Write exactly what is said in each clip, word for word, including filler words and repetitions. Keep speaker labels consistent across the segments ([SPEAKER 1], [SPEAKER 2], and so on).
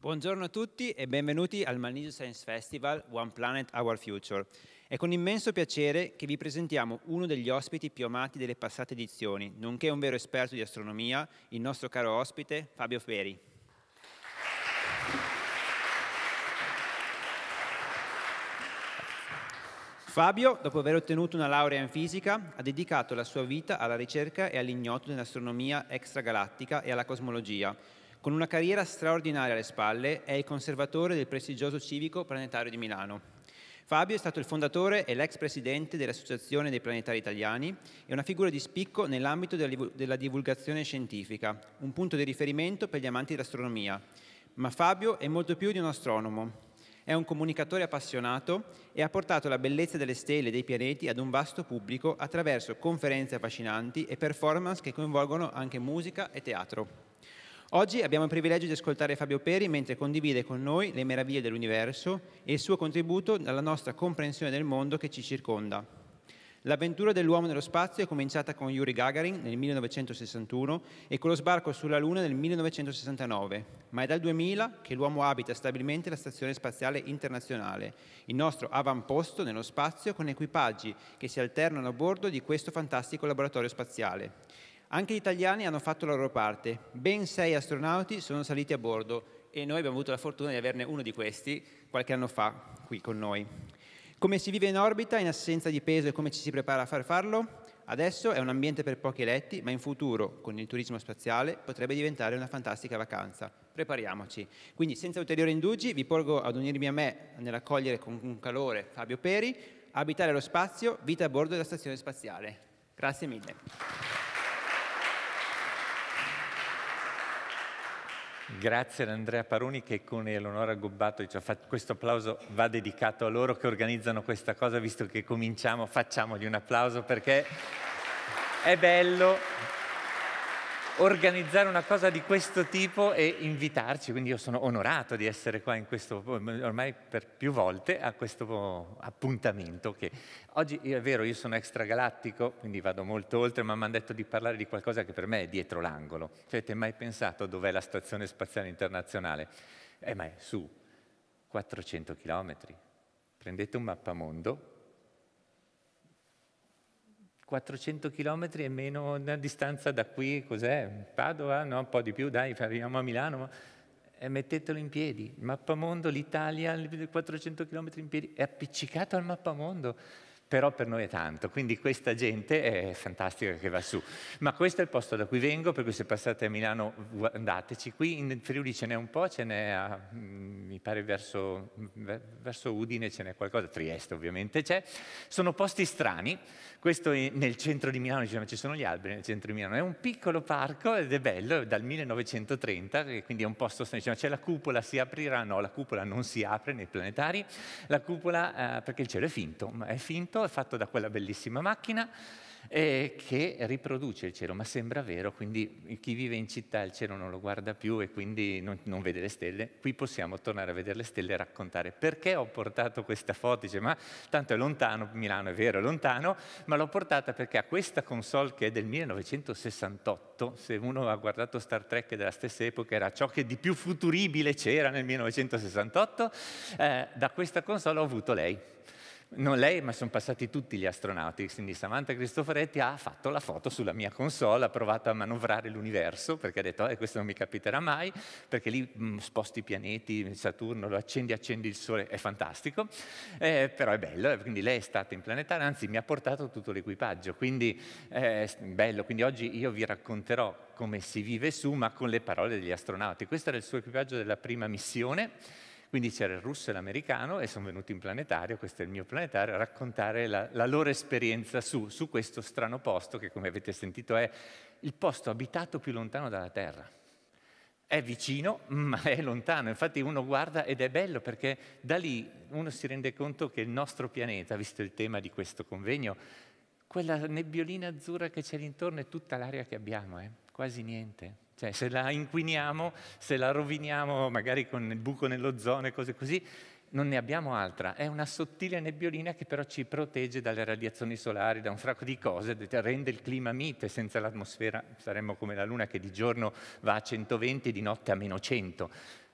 [SPEAKER 1] Buongiorno a tutti e benvenuti al Malniso Science Festival One Planet Our Future. È con immenso piacere che vi presentiamo uno degli ospiti più amati delle passate edizioni, nonché un vero esperto di astronomia, il nostro caro ospite Fabio Peri. Fabio, dopo aver ottenuto una laurea in fisica, ha dedicato la sua vita alla ricerca e all'ignoto dell'astronomia extragalattica e alla cosmologia. Con una carriera straordinaria alle spalle, è il conservatore del prestigioso Civico Planetario di Milano. Fabio è stato il fondatore e l'ex presidente dell'Associazione dei Planetari Italiani e una figura di spicco nell'ambito della divulgazione scientifica, un punto di riferimento per gli amanti dell'astronomia. Ma Fabio è molto più di un astronomo. È un comunicatore appassionato e ha portato la bellezza delle stelle e dei pianeti ad un vasto pubblico attraverso conferenze affascinanti e performance che coinvolgono anche musica e teatro. Oggi abbiamo il privilegio di ascoltare Fabio Peri mentre condivide con noi le meraviglie dell'universo e il suo contributo alla nostra comprensione del mondo che ci circonda. L'avventura dell'uomo nello spazio è cominciata con Yuri Gagarin nel millenovecentosessantuno e con lo sbarco sulla Luna nel millenovecentosessantanove, ma è dal duemila che l'uomo abita stabilmente la Stazione Spaziale Internazionale, il nostro avamposto nello spazio con equipaggi che si alternano a bordo di questo fantastico laboratorio spaziale. Anche gli italiani hanno fatto la loro parte, ben sei astronauti sono saliti a bordo e noi abbiamo avuto la fortuna di averne uno di questi qualche anno fa qui con noi. Come si vive in orbita in assenza di peso e come ci si prepara a far farlo? Adesso è un ambiente per pochi eletti, ma in futuro, con il turismo spaziale, potrebbe diventare una fantastica vacanza. Prepariamoci. Quindi, senza ulteriori indugi, vi porgo ad unirmi a me nell'accogliere con un calore Fabio Peri, abitare lo spazio, vita a bordo della stazione spaziale. Grazie mille.
[SPEAKER 2] Grazie ad Andrea Paroni che con Eleonora Gobbato ci ha fatto questo applauso, va dedicato a loro che organizzano questa cosa, visto che cominciamo facciamogli un applauso perché è bello organizzare una cosa di questo tipo e invitarci, quindi io sono onorato di essere qua in questo, ormai per più volte, a questo appuntamento che oggi è vero, io sono extragalattico, quindi vado molto oltre, ma mi hanno detto di parlare di qualcosa che per me è dietro l'angolo. Cioè, avete mai pensato dov'è la Stazione Spaziale Internazionale? Eh, ma è su quattrocento chilometri. Prendete un mappamondo, quattrocento chilometri e meno una distanza da qui, cos'è? Padova? No, un po' di più, dai, arriviamo a Milano. E mettetelo in piedi. Il mappamondo, l'Italia, quattrocento chilometri in piedi, è appiccicato al mappamondo. Però per noi è tanto, quindi questa gente è fantastica che va su. Ma questo è il posto da cui vengo, per cui se passate a Milano andateci. Qui in Friuli ce n'è un po', ce n'è a, mi pare verso, verso Udine ce n'è qualcosa, Trieste ovviamente c'è. Sono posti strani, questo nel centro di Milano, diciamo, ci sono gli alberi nel centro di Milano, è un piccolo parco ed è bello, è dal millenovecentotrenta, quindi è un posto strano, diciamo, c'è la cupola, si aprirà, no, la cupola non si apre nei planetari, la cupola, eh, perché il cielo è finto, ma è finto, è fatto da quella bellissima macchina eh, che riproduce il cielo, ma sembra vero, quindi chi vive in città il cielo non lo guarda più e quindi non, non vede le stelle. Qui possiamo tornare a vedere le stelle e raccontare perché ho portato questa foto. Dice, ma tanto è lontano, Milano è vero, è lontano, ma l'ho portata perché a questa console che è del millenovecentosessantotto, se uno ha guardato Star Trek della stessa epoca, era ciò che di più futuribile c'era nel millenovecentosessantotto, eh, da questa console ho avuto lei. Non lei, ma sono passati tutti gli astronauti, quindi Samantha Cristoforetti ha fatto la foto sulla mia console, ha provato a manovrare l'universo, perché ha detto, eh, questo non mi capiterà mai, perché lì mh, sposti i pianeti, Saturno, lo accendi, accendi il Sole, è fantastico, eh, però è bello, quindi lei è stata in planetaria, anzi mi ha portato tutto l'equipaggio, quindi è eh, bello, quindi oggi io vi racconterò come si vive su, ma con le parole degli astronauti. Questo era il suo equipaggio della prima missione. Quindi c'era il russo e l'americano e sono venuti in planetario, questo è il mio planetario, a raccontare la, la loro esperienza su, su questo strano posto che, come avete sentito, è il posto abitato più lontano dalla Terra. È vicino, ma è lontano. Infatti uno guarda ed è bello perché da lì uno si rende conto che il nostro pianeta, visto il tema di questo convegno, quella nebbiolina azzurra che c'è intorno è tutta l'aria che abbiamo, eh? Quasi niente. Cioè, se la inquiniamo, se la roviniamo magari con il buco nell'ozono e cose così, non ne abbiamo altra. È una sottile nebbiolina che però ci protegge dalle radiazioni solari, da un sacco di cose, rende il clima mite. Senza l'atmosfera saremmo come la Luna che di giorno va a centoventi e di notte a meno cento.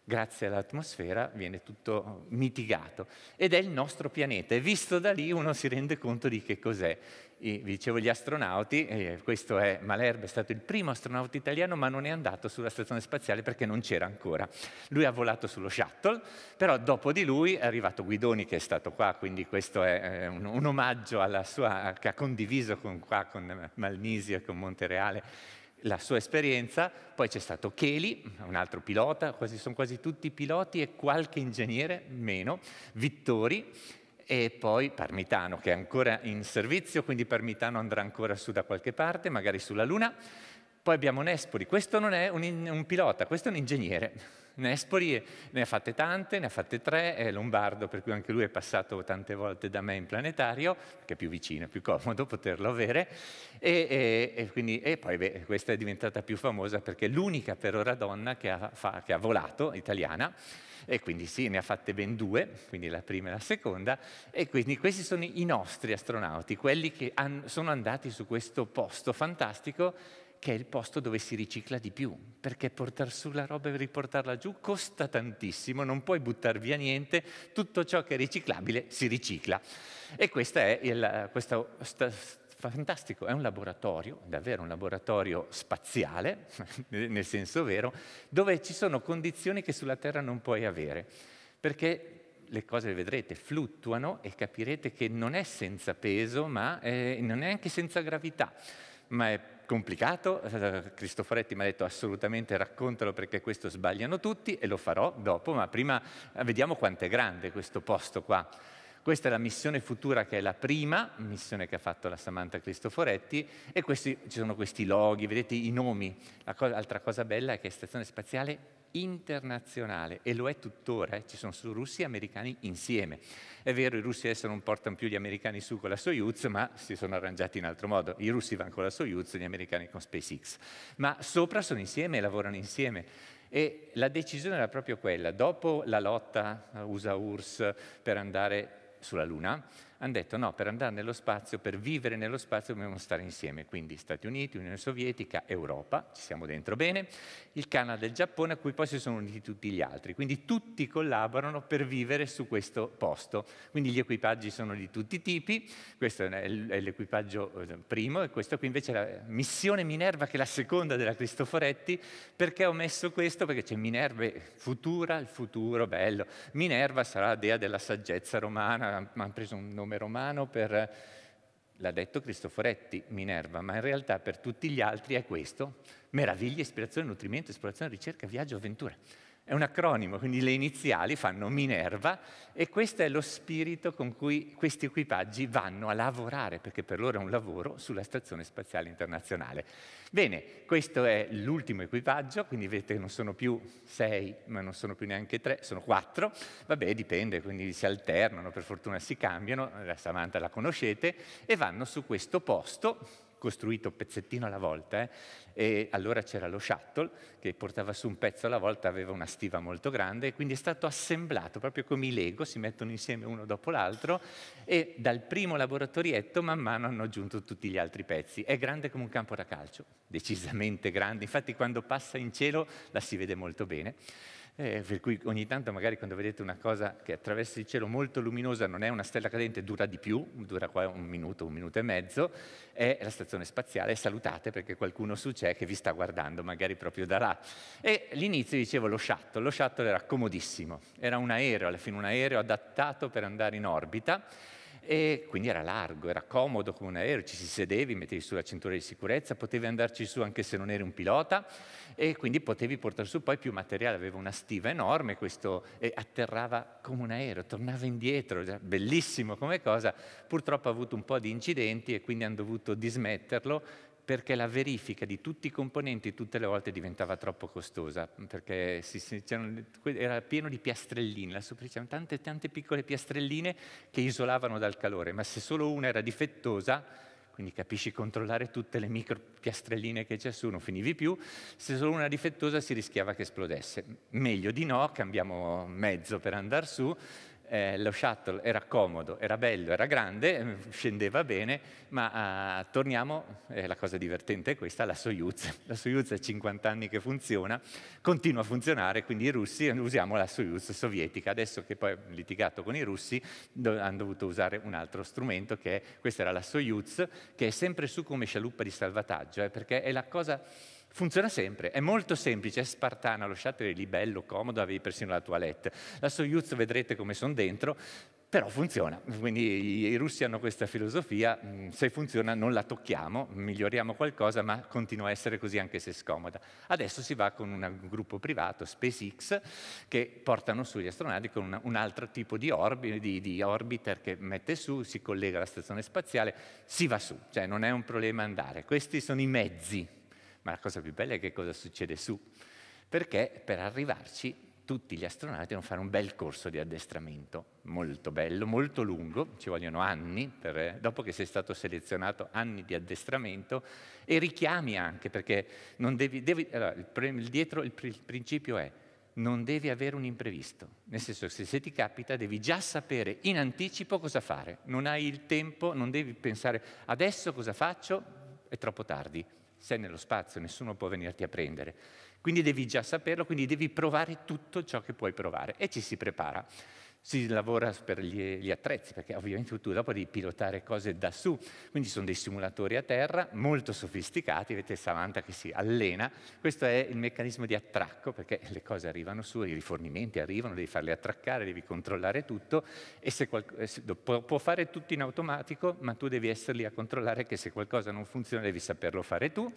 [SPEAKER 2] grazie all'atmosfera viene tutto mitigato. Ed è il nostro pianeta, e visto da lì uno si rende conto di che cos'è. Vi dicevo gli astronauti, eh, questo è Malherbe, è stato il primo astronauta italiano, ma non è andato sulla stazione spaziale perché non c'era ancora. Lui ha volato sullo shuttle, però dopo di lui è arrivato Guidoni, che è stato qua, quindi questo è eh, un, un omaggio alla sua, che ha condiviso con, qua, con Malnisio e con Montereale la sua esperienza. Poi c'è stato Cheli, un altro pilota, quasi, sono quasi tutti piloti, e qualche ingegnere, meno, Vittori, e poi Parmitano, che è ancora in servizio, quindi Parmitano andrà ancora su da qualche parte, magari sulla Luna. Poi abbiamo Nespoli, questo non è un, un pilota, questo è un ingegnere. Nespoli ne ha fatte tante, ne ha fatte tre, è lombardo, per cui anche lui è passato tante volte da me in planetario, che è più vicino, è più comodo poterlo avere, e, e, e, quindi, e poi beh, questa è diventata più famosa perché è l'unica per ora donna che ha, fa, che ha volato, italiana, e quindi sì, ne ha fatte ben due, quindi la prima e la seconda, e quindi questi sono i nostri astronauti, quelli che han, sono andati su questo posto fantastico, che è il posto dove si ricicla di più, perché portare su la roba e riportarla giù costa tantissimo, non puoi buttare via niente, tutto ciò che è riciclabile si ricicla. E questo è il, questo sta, fantastico, è un laboratorio, davvero un laboratorio spaziale, nel senso vero, dove ci sono condizioni che sulla Terra non puoi avere, perché le cose, vedrete, fluttuano e capirete che non è senza peso, ma è, non è anche senza gravità, ma è complicato. Cristoforetti mi ha detto assolutamente raccontalo perché questo sbagliano tutti, e lo farò dopo, ma prima vediamo quanto è grande questo posto qua. Questa è la missione Futura, che è la prima missione che ha fatto la Samantha Cristoforetti, e questi, ci sono questi loghi, vedete i nomi. La cosa, altra cosa bella è che è stazione spaziale internazionale, e lo è tuttora, eh. Ci sono solo russi e americani insieme. È vero, i russi adesso non portano più gli americani su con la Soyuz, ma si sono arrangiati in altro modo. I russi vanno con la Soyuz, gli americani con SpaceX. Ma sopra sono insieme e lavorano insieme. E la decisione era proprio quella. Dopo la lotta U S A U R S S per andare sulla Luna, hanno detto no, per andare nello spazio, per vivere nello spazio dobbiamo stare insieme, quindi Stati Uniti, Unione Sovietica, Europa, ci siamo dentro bene, il Canada e il Giappone, a cui poi si sono uniti tutti gli altri, quindi tutti collaborano per vivere su questo posto, quindi gli equipaggi sono di tutti i tipi, questo è l'equipaggio primo, e questo qui invece è la missione Minerva, che è la seconda della Cristoforetti. Perché ho messo questo? Perché c'è Minerva Futura, il futuro, bello, Minerva sarà la dea della saggezza romana, mi hanno preso un nome romano per, l'ha detto Cristoforetti, Minerva, ma in realtà per tutti gli altri è questo: meraviglia, ispirazione, nutrimento, esplorazione, ricerca, viaggio, avventura. È un acronimo, quindi le iniziali fanno Minerva, e questo è lo spirito con cui questi equipaggi vanno a lavorare, perché per loro è un lavoro sulla Stazione Spaziale Internazionale. Bene, questo è l'ultimo equipaggio, quindi vedete che non sono più sei, ma non sono più neanche tre, sono quattro. Vabbè, dipende, quindi si alternano, per fortuna si cambiano, la Samantha la conoscete, e vanno su questo posto, costruito pezzettino alla volta, eh? E allora c'era lo shuttle che portava su un pezzo alla volta, aveva una stiva molto grande, e quindi è stato assemblato proprio come i Lego, si mettono insieme uno dopo l'altro, e dal primo laboratorietto man mano hanno aggiunto tutti gli altri pezzi. È grande come un campo da calcio, decisamente grande, infatti quando passa in cielo la si vede molto bene. Eh, per cui ogni tanto magari quando vedete una cosa che attraversa il cielo molto luminosa, non è una stella cadente, dura di più, dura qua un minuto, un minuto e mezzo, è la stazione spaziale, salutate perché qualcuno su c'è che vi sta guardando, magari proprio da là. E all'inizio dicevo lo shuttle, lo shuttle era comodissimo, era un aereo, alla fine un aereo adattato per andare in orbita, e quindi era largo, era comodo come un aereo, ci si sedevi, mettevi sulla cintura di sicurezza, potevi andarci su anche se non eri un pilota, e quindi potevi portare su poi più materiale, aveva una stiva enorme, questo, e atterrava come un aereo, tornava indietro, bellissimo come cosa. Purtroppo ha avuto un po' di incidenti e quindi hanno dovuto dismetterlo, perché la verifica di tutti i componenti tutte le volte diventava troppo costosa, perché si, si, era pieno di piastrelline, la superficie, c'erano tante, tante piccole piastrelline che isolavano dal calore, ma se solo una era difettosa, quindi capisci, controllare tutte le micro piastrelline che c'è su, non finivi più, se solo una era difettosa si rischiava che esplodesse. Meglio di no, cambiamo mezzo per andare su, Eh, lo shuttle era comodo, era bello, era grande, scendeva bene, ma uh, torniamo, eh, la cosa divertente è questa, la Soyuz. La Soyuz è cinquanta anni che funziona, continua a funzionare, quindi i russi usiamo la Soyuz sovietica. Adesso che poi ho litigato con i russi, do, hanno dovuto usare un altro strumento, che è, questa era la Soyuz, che è sempre su come scialuppa di salvataggio, eh, perché è la cosa... Funziona sempre, è molto semplice, è spartana, lo shuttle è lì bello, comodo, avevi persino la toilette. La Soyuz vedrete come sono dentro, però funziona. Quindi i, i russi hanno questa filosofia, se funziona non la tocchiamo, miglioriamo qualcosa, ma continua a essere così anche se scomoda. Adesso si va con un gruppo privato, SpaceX, che portano su gli astronauti con una, un altro tipo di, orbi, di, di orbiter che mette su, si collega alla stazione spaziale, si va su, cioè non è un problema andare. Questi sono i mezzi. Ma la cosa più bella è che cosa succede su, perché per arrivarci tutti gli astronauti devono fare un bel corso di addestramento, molto bello, molto lungo, ci vogliono anni, per, dopo che sei stato selezionato, anni di addestramento, e richiami anche, perché non devi, devi allora, il, il, dietro il, il principio è non devi avere un imprevisto, nel senso che se, se ti capita devi già sapere in anticipo cosa fare, non hai il tempo, non devi pensare adesso cosa faccio, è troppo tardi. Sei nello spazio, nessuno può venirti a prendere. Quindi devi già saperlo, quindi devi provare tutto ciò che puoi provare. E ci si prepara. Si lavora per gli, gli attrezzi, perché ovviamente tu dopo devi pilotare cose da su. Quindi ci sono dei simulatori a terra, molto sofisticati, vedete Samantha che si allena. Questo è il meccanismo di attracco, perché le cose arrivano su, i rifornimenti arrivano, devi farli attraccare, devi controllare tutto. E se qualc- se, può, può fare tutto in automatico, ma tu devi essere lì a controllare che se qualcosa non funziona devi saperlo fare tu.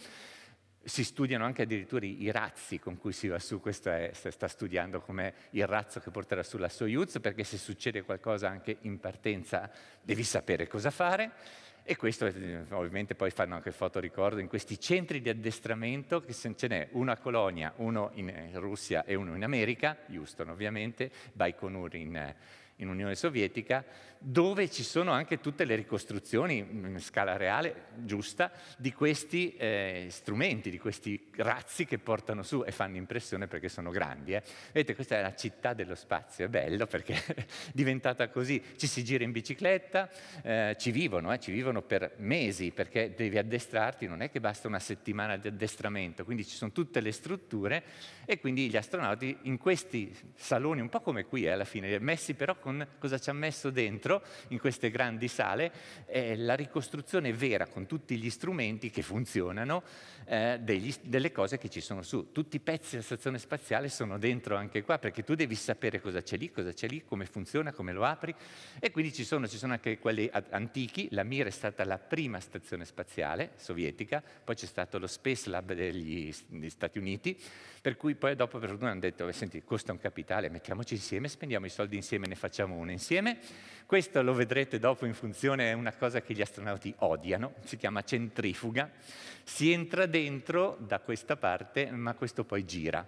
[SPEAKER 2] Si studiano anche addirittura i, i razzi con cui si va su, questo è, sta studiando com'è il razzo che porterà sulla Soyuz, perché se succede qualcosa anche in partenza devi sapere cosa fare. E questo ovviamente poi fanno anche fotoricordo in questi centri di addestramento, che ce n'è uno a Colonia, uno in Russia e uno in America, Houston ovviamente, Baikonur in in Unione Sovietica, dove ci sono anche tutte le ricostruzioni in scala reale, giusta, di questi eh, strumenti, di questi razzi che portano su e fanno impressione perché sono grandi. Eh. Vedete, questa è la città dello spazio, è bello perché è diventata così, ci si gira in bicicletta, eh, ci vivono, eh, ci vivono per mesi, perché devi addestrarti, non è che basta una settimana di addestramento, quindi ci sono tutte le strutture e quindi gli astronauti in questi saloni, un po' come qui eh, alla fine, messi però con cosa ci ha messo dentro in queste grandi sale, è la ricostruzione vera con tutti gli strumenti che funzionano eh, degli, delle cose che ci sono su. Tutti i pezzi della stazione spaziale sono dentro anche qua, perché tu devi sapere cosa c'è lì, cosa c'è lì, come funziona, come lo apri, e quindi ci sono, ci sono anche quelli antichi. La Mir è stata la prima stazione spaziale sovietica, poi c'è stato lo Space Lab degli, degli Stati Uniti, per cui poi dopo per fortuna hanno detto, senti, costa un capitale, mettiamoci insieme, spendiamo i soldi insieme, ne facciamo uno insieme. Questo lo vedrete dopo in funzione, è una cosa che gli astronauti odiano, si chiama centrifuga. Si entra dentro da questa parte, ma questo poi gira.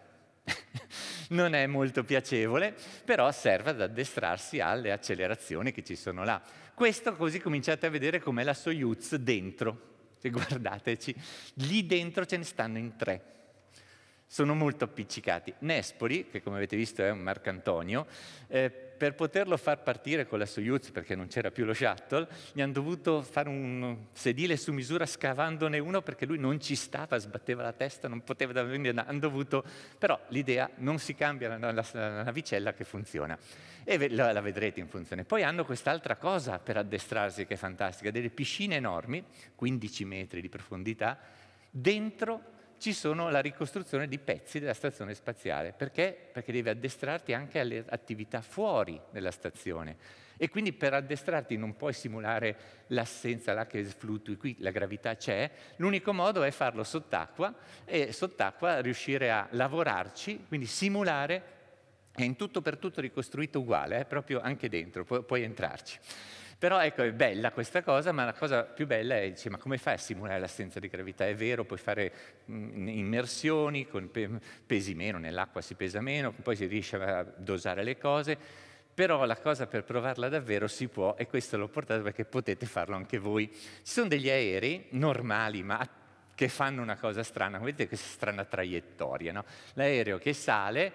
[SPEAKER 2] Non è molto piacevole, però serve ad addestrarsi alle accelerazioni che ci sono là. Questo così cominciate a vedere com'è la Soyuz dentro. E guardateci, lì dentro ce ne stanno in tre. Sono molto appiccicati. Nespoli, che come avete visto è un Marcantonio, eh, per poterlo far partire con la Soyuz, perché non c'era più lo shuttle, gli hanno dovuto fare un sedile su misura scavandone uno perché lui non ci stava, sbatteva la testa, non poteva, quindi hanno dovuto... Però l'idea, non si cambia la, la, la navicella che funziona. E la, la vedrete in funzione. Poi hanno quest'altra cosa per addestrarsi che è fantastica, delle piscine enormi, quindici metri di profondità, dentro ci sono la ricostruzione di pezzi della stazione spaziale. Perché? Perché devi addestrarti anche alle attività fuori della stazione. E quindi per addestrarti non puoi simulare l'assenza là che fluttui, qui la gravità c'è, l'unico modo è farlo sott'acqua e sott'acqua riuscire a lavorarci, quindi simulare, è in tutto per tutto ricostruito uguale, eh, proprio anche dentro, pu- puoi entrarci. Però ecco, è bella questa cosa, ma la cosa più bella è, dice, ma come fai a simulare l'assenza di gravità? È vero, puoi fare mh, immersioni, con pe- pesi meno, nell'acqua si pesa meno, poi si riesce a dosare le cose, però la cosa per provarla davvero si può, e questo l'ho portato perché potete farlo anche voi. Ci sono degli aerei normali, ma che fanno una cosa strana, vedete questa strana traiettoria, no? L'aereo che sale,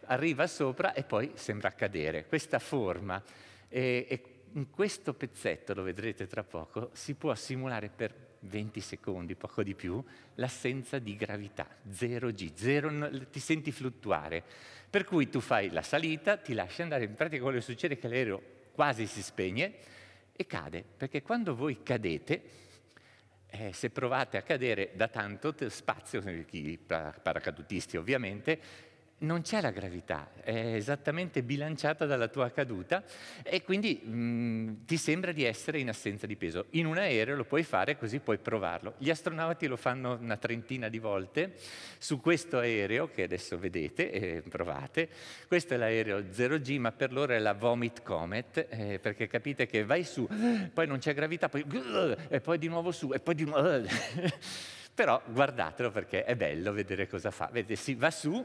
[SPEAKER 2] arriva sopra e poi sembra cadere. Questa forma, e, e in questo pezzetto, lo vedrete tra poco, si può simulare per venti secondi, poco di più, l'assenza di gravità, zero G, zero, ti senti fluttuare. Per cui tu fai la salita, ti lasci andare, in pratica quello che succede è che l'aereo quasi si spegne e cade, perché quando voi cadete, eh, se provate a cadere da tanto spazio, i paracadutisti ovviamente, non c'è la gravità, è esattamente bilanciata dalla tua caduta e quindi mh, ti sembra di essere in assenza di peso. In un aereo lo puoi fare, così puoi provarlo. Gli astronauti lo fanno una trentina di volte su questo aereo che adesso vedete e provate. Questo è l'aereo zero G, ma per loro è la Vomit Comet, eh, perché capite che vai su, poi non c'è gravità, poi e poi di nuovo su, e poi di nuovo... Però guardatelo perché è bello vedere cosa fa. Vedete, si va su,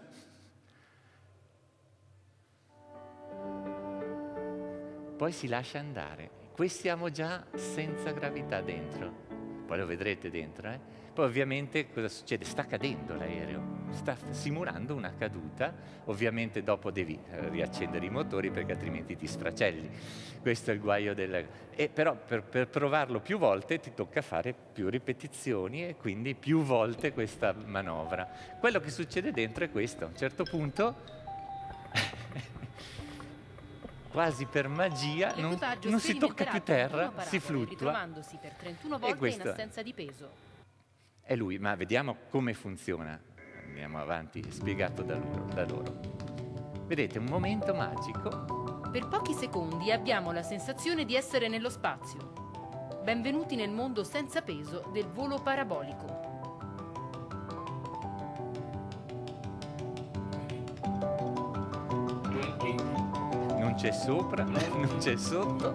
[SPEAKER 2] poi si lascia andare. Qui siamo già senza gravità dentro. Poi lo vedrete dentro, eh? Poi ovviamente cosa succede? Sta cadendo l'aereo, sta simulando una caduta. Ovviamente dopo devi eh, riaccendere i motori perché altrimenti ti sfracelli. Questo è il guaio del... E però per, per provarlo più volte ti tocca fare più ripetizioni e quindi più volte questa manovra. Quello che succede dentro è questo. A un certo punto... quasi per magia, non, non si tocca più terra, si fluttua.
[SPEAKER 3] Ritrovandosi per trentuno volte in assenza di peso.
[SPEAKER 2] È lui, ma vediamo come funziona. Andiamo avanti, spiegato da loro, da loro. Vedete, un momento magico.
[SPEAKER 3] Per pochi secondi abbiamo la sensazione di essere nello spazio. Benvenuti nel mondo senza peso del volo parabolico.
[SPEAKER 2] Non c'è sopra, non c'è sotto.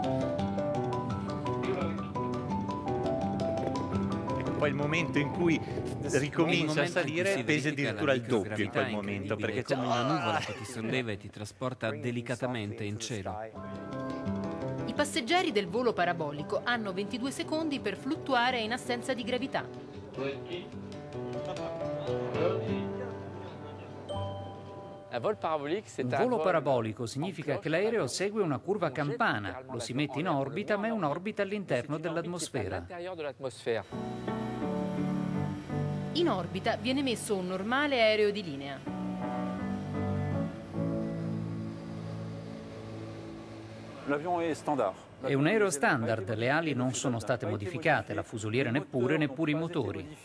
[SPEAKER 2] E poi il momento in cui ricomincia a salire pesa addirittura il doppio in quel momento, perché c'è
[SPEAKER 4] come una nuvola che ti solleva e ti trasporta delicatamente in cielo.
[SPEAKER 3] I passeggeri del volo parabolico hanno ventidue secondi per fluttuare in assenza di gravità.
[SPEAKER 5] Un volo parabolico significa che l'aereo segue una curva a campana, lo si mette in orbita, ma è un'orbita all'interno dell'atmosfera.
[SPEAKER 3] In orbita viene messo un normale aereo di linea.
[SPEAKER 5] È un aereo standard, le ali non sono state modificate, la fusoliera neppure, neppure i motori.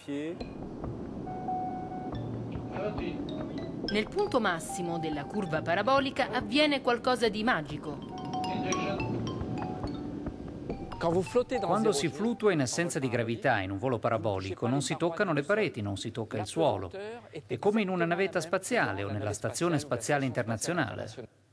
[SPEAKER 3] Nel punto massimo della curva parabolica avviene qualcosa di magico.
[SPEAKER 5] Quando si fluttua in assenza di gravità in un volo parabolico non si toccano le pareti, non si tocca il suolo. È come in una navetta spaziale o nella Stazione Spaziale Internazionale.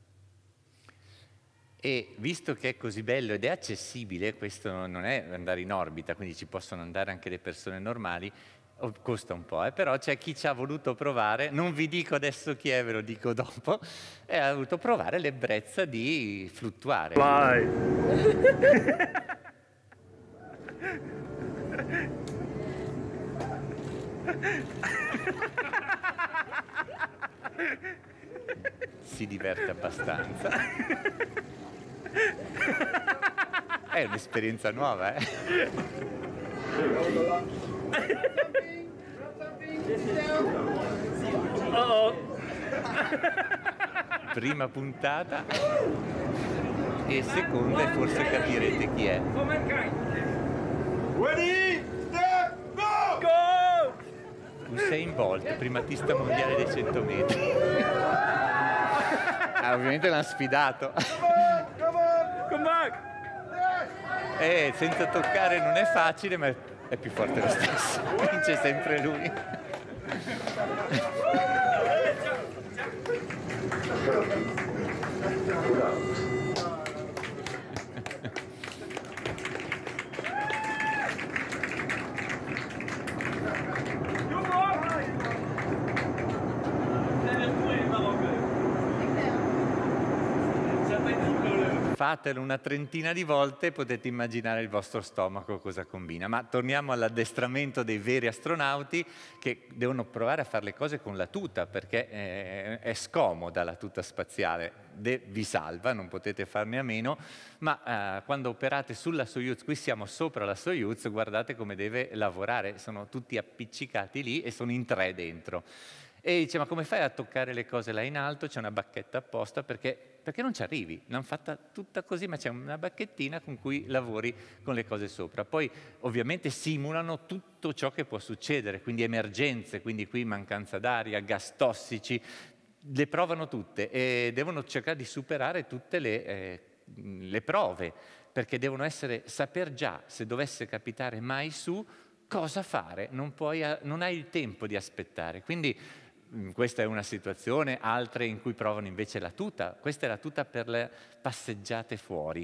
[SPEAKER 2] E visto che è così bello ed è accessibile, questo non è andare in orbita, quindi ci possono andare anche le persone normali, costa un po', eh? Però c'è chi ci ha voluto provare, non vi dico adesso chi è, ve lo dico dopo, e ha voluto provare l'ebbrezza di fluttuare. Vai! Si diverte abbastanza. È un'esperienza nuova, eh? Oh. Prima puntata e seconda, e forse capirete chi è. Usain Bolt, primatista mondiale dei cento metri. Ah, ovviamente l'hanno sfidato. Eh, senza toccare non è facile, ma è più forte lo stesso. Vince sempre lui. fatelo una trentina di volte, potete immaginare il vostro stomaco cosa combina. Ma torniamo all'addestramento dei veri astronauti, che devono provare a fare le cose con la tuta, perché è, è scomoda la tuta spaziale. De, vi salva, non potete farne a meno, ma eh, quando operate sulla Soyuz, qui siamo sopra la Soyuz, guardate come deve lavorare, sono tutti appiccicati lì e sono in tre dentro. E dice, ma come fai a toccare le cose là in alto? C'è una bacchetta apposta perché, perché non ci arrivi. L'hanno fatta tutta così, ma c'è una bacchettina con cui lavori con le cose sopra. Poi ovviamente simulano tutto ciò che può succedere, quindi emergenze, quindi qui mancanza d'aria, gas tossici, le provano tutte e devono cercare di superare tutte le, eh, le prove, perché devono essere, saper già, se dovesse capitare mai su, cosa fare, non, puoi, non hai il tempo di aspettare. Quindi questa è una situazione, altre in cui provano invece la tuta. Questa è la tuta per le passeggiate fuori.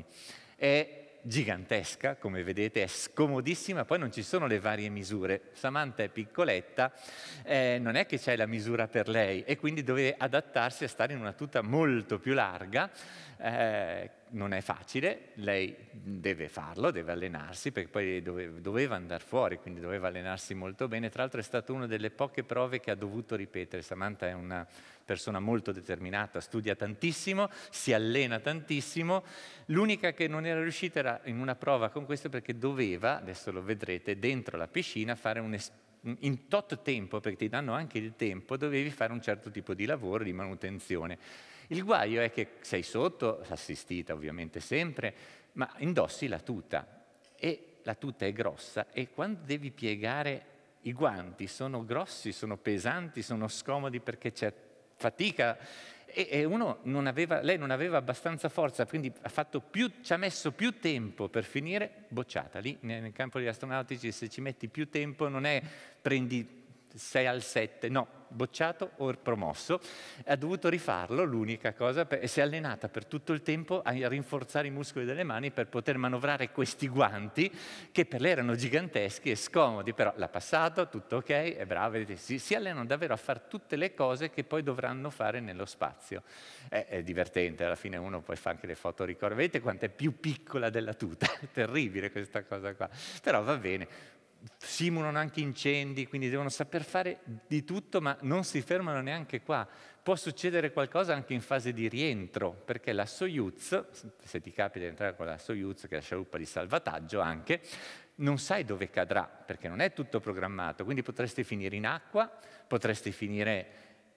[SPEAKER 2] È gigantesca, come vedete, è scomodissima, poi non ci sono le varie misure. Samantha è piccoletta, eh, non è che c'è la misura per lei e quindi deve adattarsi a stare in una tuta molto più larga. Eh, non è facile, lei deve farlo, deve allenarsi, perché poi dove, doveva andare fuori, quindi doveva allenarsi molto bene. Tra l'altro è stata una delle poche prove che ha dovuto ripetere. Samantha è una persona molto determinata, studia tantissimo, si allena tantissimo. L'unica che non era riuscita era in una prova con questo, perché doveva, adesso lo vedrete, dentro la piscina fare un esperimento. In tot tempo, perché ti danno anche il tempo, dovevi fare un certo tipo di lavoro, di manutenzione. Il guaio è che sei sotto, assistita ovviamente sempre, ma indossi la tuta e la tuta è grossa e quando devi piegare i guanti sono grossi, sono pesanti, sono scomodi perché c'è fatica e, e uno non aveva, lei non aveva abbastanza forza, quindi ha fatto più, ci ha messo più tempo per finire, bocciata. Lì nel campo degli astronautici se ci metti più tempo non è prendi sei al sette, no, bocciato o promosso, ha dovuto rifarlo, l'unica cosa, e si è allenata per tutto il tempo a rinforzare i muscoli delle mani per poter manovrare questi guanti che per lei erano giganteschi e scomodi, però l'ha passato, tutto ok, è brava, vedete, si, si allenano davvero a fare tutte le cose che poi dovranno fare nello spazio. È, è divertente, alla fine uno poi fa anche le foto ricordo, vedete quanto è più piccola della tuta, è terribile questa cosa qua, però va bene. Simulano anche incendi, quindi devono saper fare di tutto, ma non si fermano neanche qua. Può succedere qualcosa anche in fase di rientro, perché la Soyuz, se ti capita di entrare con la Soyuz, che è la scialuppa di salvataggio anche, non sai dove cadrà, perché non è tutto programmato, quindi potresti finire in acqua, potresti finire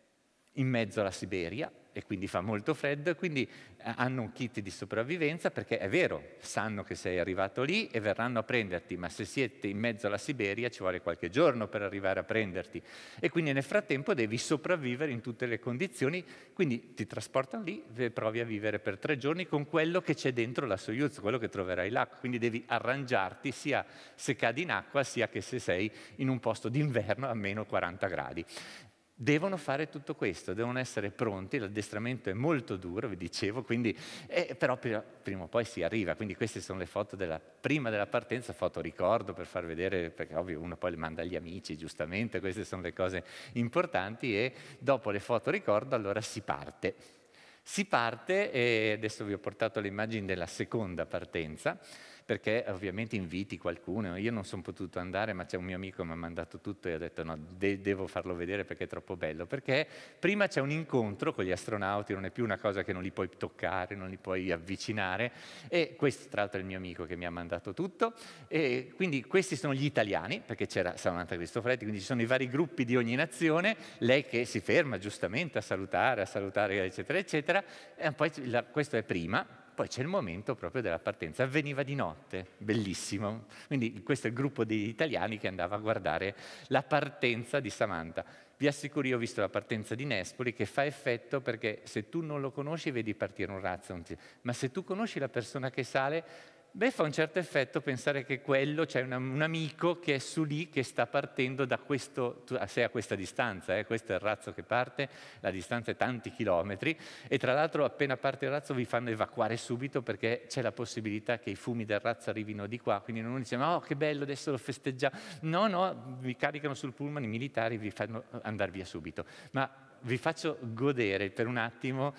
[SPEAKER 2] in mezzo alla Siberia, e quindi fa molto freddo, e quindi hanno un kit di sopravvivenza, perché è vero, sanno che sei arrivato lì e verranno a prenderti, ma se siete in mezzo alla Siberia ci vuole qualche giorno per arrivare a prenderti, e quindi nel frattempo devi sopravvivere in tutte le condizioni, quindi ti trasportano lì e provi a vivere per tre giorni con quello che c'è dentro la Soyuz, quello che troverai là, quindi devi arrangiarti sia se cadi in acqua, sia che se sei in un posto d'inverno a meno quaranta gradi. Devono fare tutto questo, devono essere pronti, l'addestramento è molto duro, vi dicevo, quindi, eh, però prima o poi si arriva, quindi queste sono le foto della, prima della partenza, foto ricordo per far vedere, perché ovvio uno poi le manda agli amici, giustamente, queste sono le cose importanti, e dopo le foto ricordo allora si parte. Si parte, e adesso vi ho portato le immagini della seconda partenza, perché ovviamente inviti qualcuno, io non sono potuto andare, ma c'è un mio amico che mi ha mandato tutto e ho detto no, de devo farlo vedere perché è troppo bello, perché prima c'è un incontro con gli astronauti, non è più una cosa che non li puoi toccare, non li puoi avvicinare, e questo tra l'altro è il mio amico che mi ha mandato tutto, e quindi questi sono gli italiani, perché c'era Samantha Cristoforetti, quindi ci sono i vari gruppi di ogni nazione, lei che si ferma giustamente a salutare, a salutare eccetera eccetera, e poi la, questo è prima. Poi c'è il momento proprio della partenza, avveniva di notte, bellissimo. Quindi questo è il gruppo di italiani che andava a guardare la partenza di Samantha. Vi assicuro, io ho visto la partenza di Nespoli che fa effetto perché se tu non lo conosci vedi partire un razzo, ma se tu conosci la persona che sale, beh, fa un certo effetto pensare che quello, c'è un, un amico che è su lì, che sta partendo da questo, sei a questa distanza, eh, questo è il razzo che parte, la distanza è tanti chilometri, e tra l'altro appena parte il razzo vi fanno evacuare subito perché c'è la possibilità che i fumi del razzo arrivino di qua, quindi non dice, oh che bello, adesso lo festeggiamo, no, no, vi caricano sul pullman i militari, vi fanno andare via subito, ma vi faccio godere per un attimo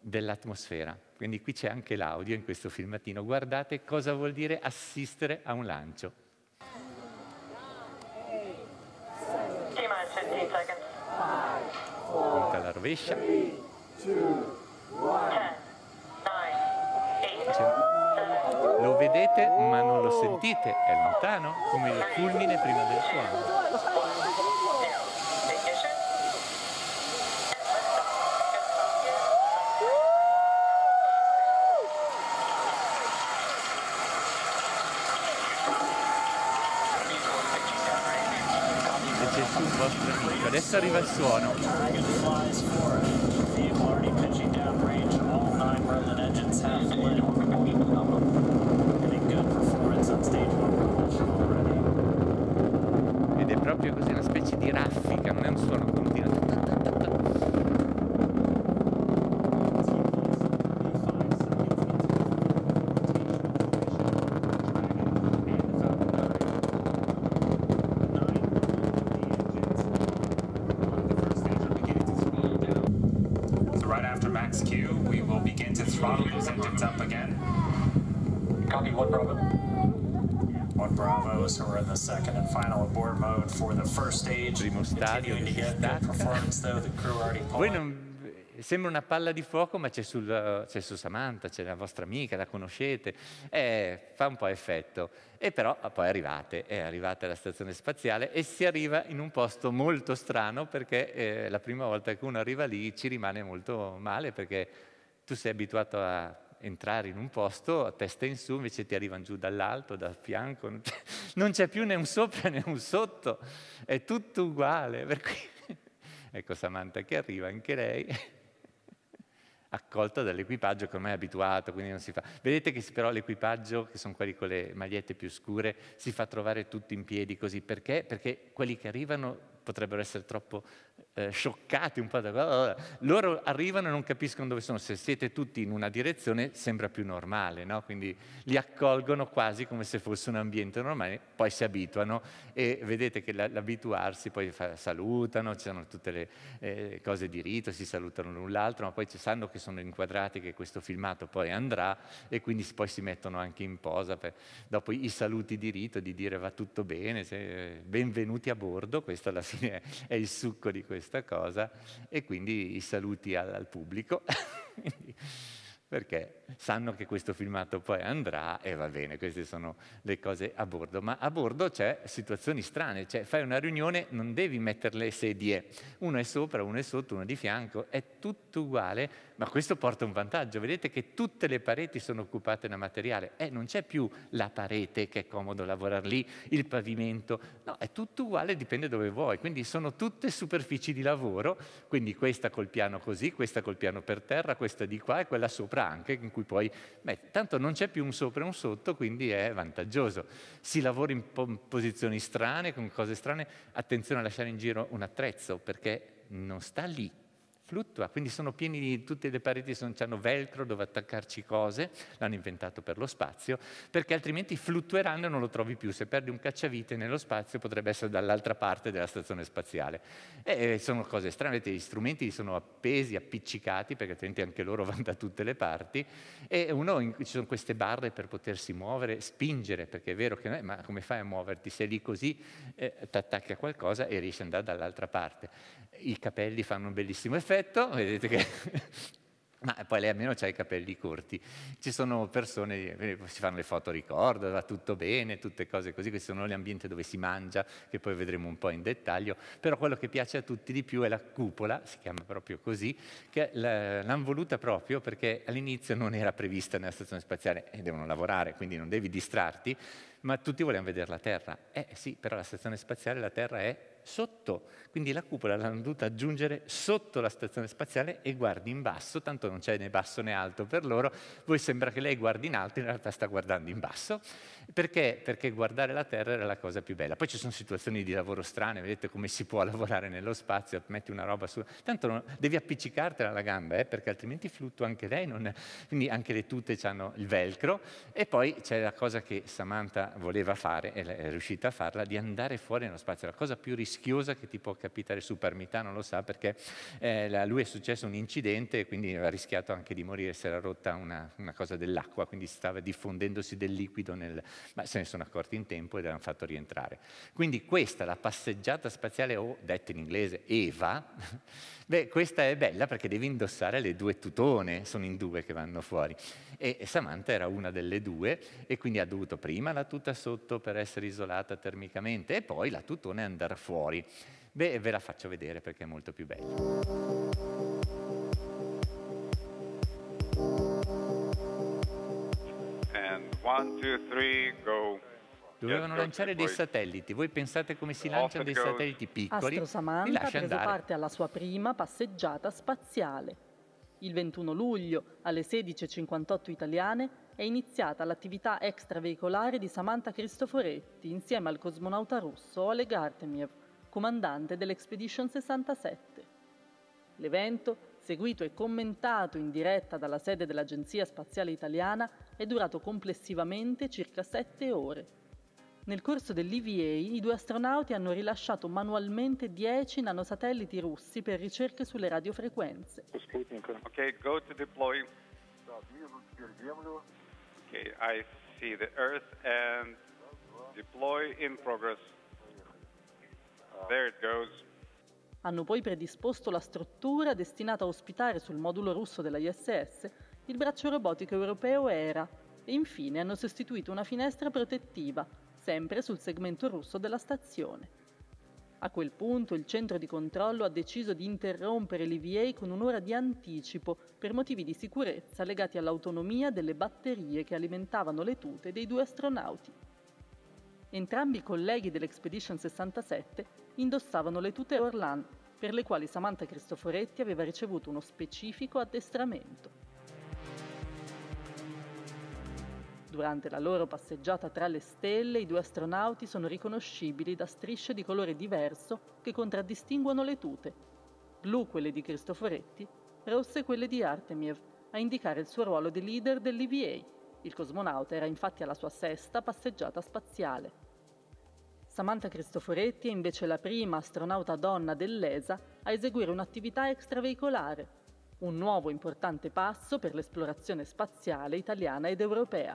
[SPEAKER 2] dell'atmosfera. Quindi qui c'è anche l'audio in questo filmatino. Guardate cosa vuol dire assistere a un lancio. Conta la rovescia. Cioè, lo vedete ma non lo sentite, è lontano come il fulmine prima del suono. C'è su un vostro amico, adesso arriva il suono. Ed è proprio così, una specie di raffica, non è un suono continuo.
[SPEAKER 6] So we're in the second and final abort mode for the first stage.
[SPEAKER 2] Primo stadio che si stacca. Voi non, sembra una palla di fuoco, ma c'è su Samantha, c'è la vostra amica, la conoscete, eh, fa un po' effetto. E però poi arrivate, è arrivate alla stazione spaziale e si arriva in un posto molto strano, perché eh, la prima volta che uno arriva lì ci rimane molto male, perché tu sei abituato a entrare in un posto a testa in su, invece ti arrivano giù dall'alto, dal fianco, non c'è più né un sopra né un sotto, è tutto uguale. Per cui... Ecco Samantha che arriva, anche lei, accolta dall'equipaggio che ormai è abituato, quindi non si fa... Vedete che però l'equipaggio, che sono quelli con le magliette più scure, si fa trovare tutti in piedi così. Perché? Perché quelli che arrivano potrebbero essere troppo eh, scioccati un po' da... Loro arrivano e non capiscono dove sono. Se siete tutti in una direzione sembra più normale, no? Quindi li accolgono quasi come se fosse un ambiente normale, poi si abituano e vedete che l'abituarsi, poi fa, salutano, ci sono tutte le eh, cose di rito, si salutano l'un l'altro, ma poi ci sanno che sono inquadrati, che questo filmato poi andrà, e quindi poi si mettono anche in posa per, dopo i saluti di rito, di dire va tutto bene, se, benvenuti a bordo, questo alla fine è, è il succo di questa cosa, e quindi i saluti al, al pubblico perché sanno che questo filmato poi andrà e va bene, queste sono le cose a bordo. Ma a bordo c'è situazioni strane, cioè fai una riunione, non devi mettere le sedie, uno è sopra, uno è sotto, uno è di fianco, è tutto uguale, ma questo porta un vantaggio, vedete che tutte le pareti sono occupate da materiale, eh, non c'è più la parete che è comodo lavorare lì, il pavimento, no, è tutto uguale, dipende dove vuoi, quindi sono tutte superfici di lavoro, quindi questa col piano così, questa col piano per terra, questa di qua e quella sopra anche, in cui poi, beh, tanto non c'è più un sopra e un sotto, quindi è vantaggioso. Si lavora in, po in posizioni strane, con cose strane, attenzione a lasciare in giro un attrezzo, perché non sta lì, fluttua, quindi sono pieni di, tutte le pareti sono, hanno velcro dove attaccarci cose, l'hanno inventato per lo spazio, perché altrimenti fluttueranno e non lo trovi più. Se perdi un cacciavite nello spazio potrebbe essere dall'altra parte della stazione spaziale. E sono cose strane, vedete, gli strumenti sono appesi, appiccicati, perché altrimenti anche loro vanno da tutte le parti, e uno, ci sono queste barre per potersi muovere, spingere, perché è vero che non è, ma come fai a muoverti? Sei lì così, eh, ti attacchi a qualcosa e riesci ad andare dall'altra parte. I capelli fanno un bellissimo effetto, vedete che... Ma poi lei almeno ha i capelli corti. Ci sono persone, si fanno le foto ricordo, va tutto bene, tutte cose così, questi sono gli ambienti dove si mangia, che poi vedremo un po' in dettaglio, però quello che piace a tutti di più è la cupola, si chiama proprio così, che l'hanno voluta proprio perché all'inizio non era prevista nella stazione spaziale, e devono lavorare, quindi non devi distrarti, ma tutti volevano vedere la Terra. Eh sì, però la stazione spaziale, la Terra è sotto, quindi la cupola l'hanno dovuta aggiungere sotto la stazione spaziale e guardi in basso, tanto non c'è né basso né alto per loro, voi sembra che lei guardi in alto, in realtà sta guardando in basso, perché? Perché guardare la Terra era la cosa più bella. Poi ci sono situazioni di lavoro strane, vedete come si può lavorare nello spazio, metti una roba su, tanto non, devi appiccicartela alla gamba, eh, perché altrimenti fluttua anche lei, non, quindi anche le tute hanno il velcro, e poi c'è la cosa che Samantha voleva fare, e è riuscita a farla, di andare fuori nello spazio, la cosa più rischiosa rischiosa che ti può capitare su. Parmitano lo sa perché eh, a lui è successo un incidente e quindi ha rischiato anche di morire, si era rotta una, una cosa dell'acqua, quindi stava diffondendosi del liquido, nel... ma se ne sono accorti in tempo ed hanno fatto rientrare. Quindi questa, la passeggiata spaziale, o detta in inglese EVA, beh, questa è bella perché devi indossare le due tutone, sono in due che vanno fuori. E Samantha era una delle due e quindi ha dovuto prima la tuta sotto per essere isolata termicamente e poi la tutone andare fuori. Beh, ve la faccio vedere perché è molto più bella.
[SPEAKER 7] And one, two, three, go.
[SPEAKER 2] Dovevano lanciare dei satelliti. Voi pensate come si lanciano dei satelliti piccoli?
[SPEAKER 8] Astro Samantha
[SPEAKER 2] li
[SPEAKER 8] ha
[SPEAKER 2] lascia
[SPEAKER 8] preso
[SPEAKER 2] andare.
[SPEAKER 8] parte alla sua prima passeggiata spaziale. Il ventuno luglio, alle sedici e cinquantotto italiane, è iniziata l'attività extraveicolare di Samantha Cristoforetti insieme al cosmonauta russo Oleg Artemiev, comandante dell'Expedition sessantasette. L'evento, seguito e commentato in diretta dalla sede dell'Agenzia Spaziale Italiana, è durato complessivamente circa sette ore. Nel corso dell'E V A i due astronauti hanno rilasciato manualmente dieci nanosatelliti russi per ricerche sulle radiofrequenze.
[SPEAKER 7] Ok, go to deploy. Ok, I see the Earth and deploy in progress. There it goes.
[SPEAKER 8] Hanno poi predisposto la struttura destinata a ospitare sul modulo russo della I S S il braccio robotico europeo ERA e infine hanno sostituito una finestra protettiva, sempre sul segmento russo della stazione. A quel punto il centro di controllo ha deciso di interrompere l'E V A con un'ora di anticipo per motivi di sicurezza legati all'autonomia delle batterie che alimentavano le tute dei due astronauti. Entrambi i colleghi dell'Expedition sessantasette indossavano le tute Orlan, per le quali Samantha Cristoforetti aveva ricevuto uno specifico addestramento. Durante la loro passeggiata tra le stelle, i due astronauti sono riconoscibili da strisce di colore diverso che contraddistinguono le tute. Blu quelle di Cristoforetti, rosse quelle di Artemiev, a indicare il suo ruolo di leader dell'E V A. Il cosmonauta era infatti alla sua sesta passeggiata spaziale. Samantha Cristoforetti è invece la prima astronauta donna dell'E S A a eseguire un'attività extraveicolare, un nuovo importante passo per l'esplorazione spaziale italiana ed europea.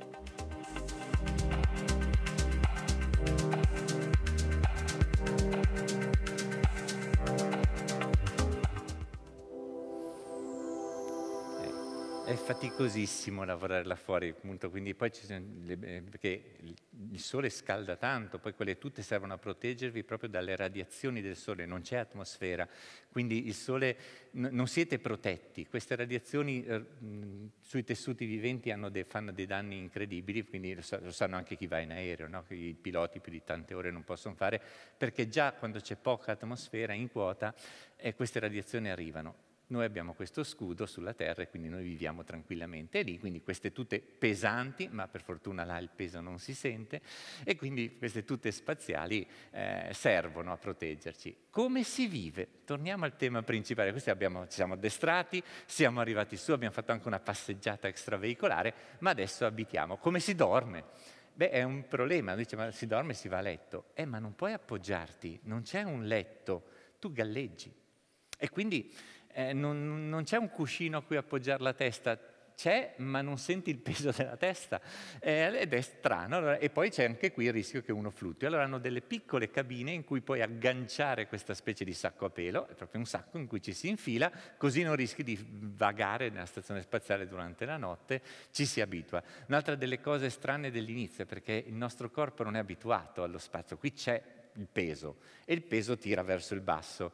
[SPEAKER 2] È faticosissimo lavorare là fuori, appunto, quindi poi ci sono le, perché il sole scalda tanto, poi quelle tute servono a proteggervi proprio dalle radiazioni del sole, non c'è atmosfera, quindi il sole non siete protetti. Queste radiazioni eh, sui tessuti viventi hanno de, fanno dei danni incredibili, quindi lo, sa, lo sanno anche chi va in aereo, no? I piloti più di tante ore non possono fare, perché già quando c'è poca atmosfera in quota eh, queste radiazioni arrivano. Noi abbiamo questo scudo sulla Terra e quindi noi viviamo tranquillamente lì, quindi queste tute pesanti, ma per fortuna là il peso non si sente, e quindi queste tute spaziali eh, servono a proteggerci. Come si vive? Torniamo al tema principale. Questi abbiamo, ci siamo addestrati, siamo arrivati su, abbiamo fatto anche una passeggiata extraveicolare, ma adesso abitiamo. Come si dorme? Beh, è un problema, dice, ma si dorme e si va a letto. Eh, ma non puoi appoggiarti, non c'è un letto, tu galleggi. E quindi Eh, non, non c'è un cuscino a cui appoggiare la testa, c'è ma non senti il peso della testa eh, ed è strano. Allora, e poi c'è anche qui il rischio che uno fluttui. Allora hanno delle piccole cabine in cui puoi agganciare questa specie di sacco a pelo, è proprio un sacco in cui ci si infila, così non rischi di vagare nella stazione spaziale durante la notte, ci si abitua. Un'altra delle cose strane dell'inizio è perché il nostro corpo non è abituato allo spazio, qui c'è il peso e il peso tira verso il basso.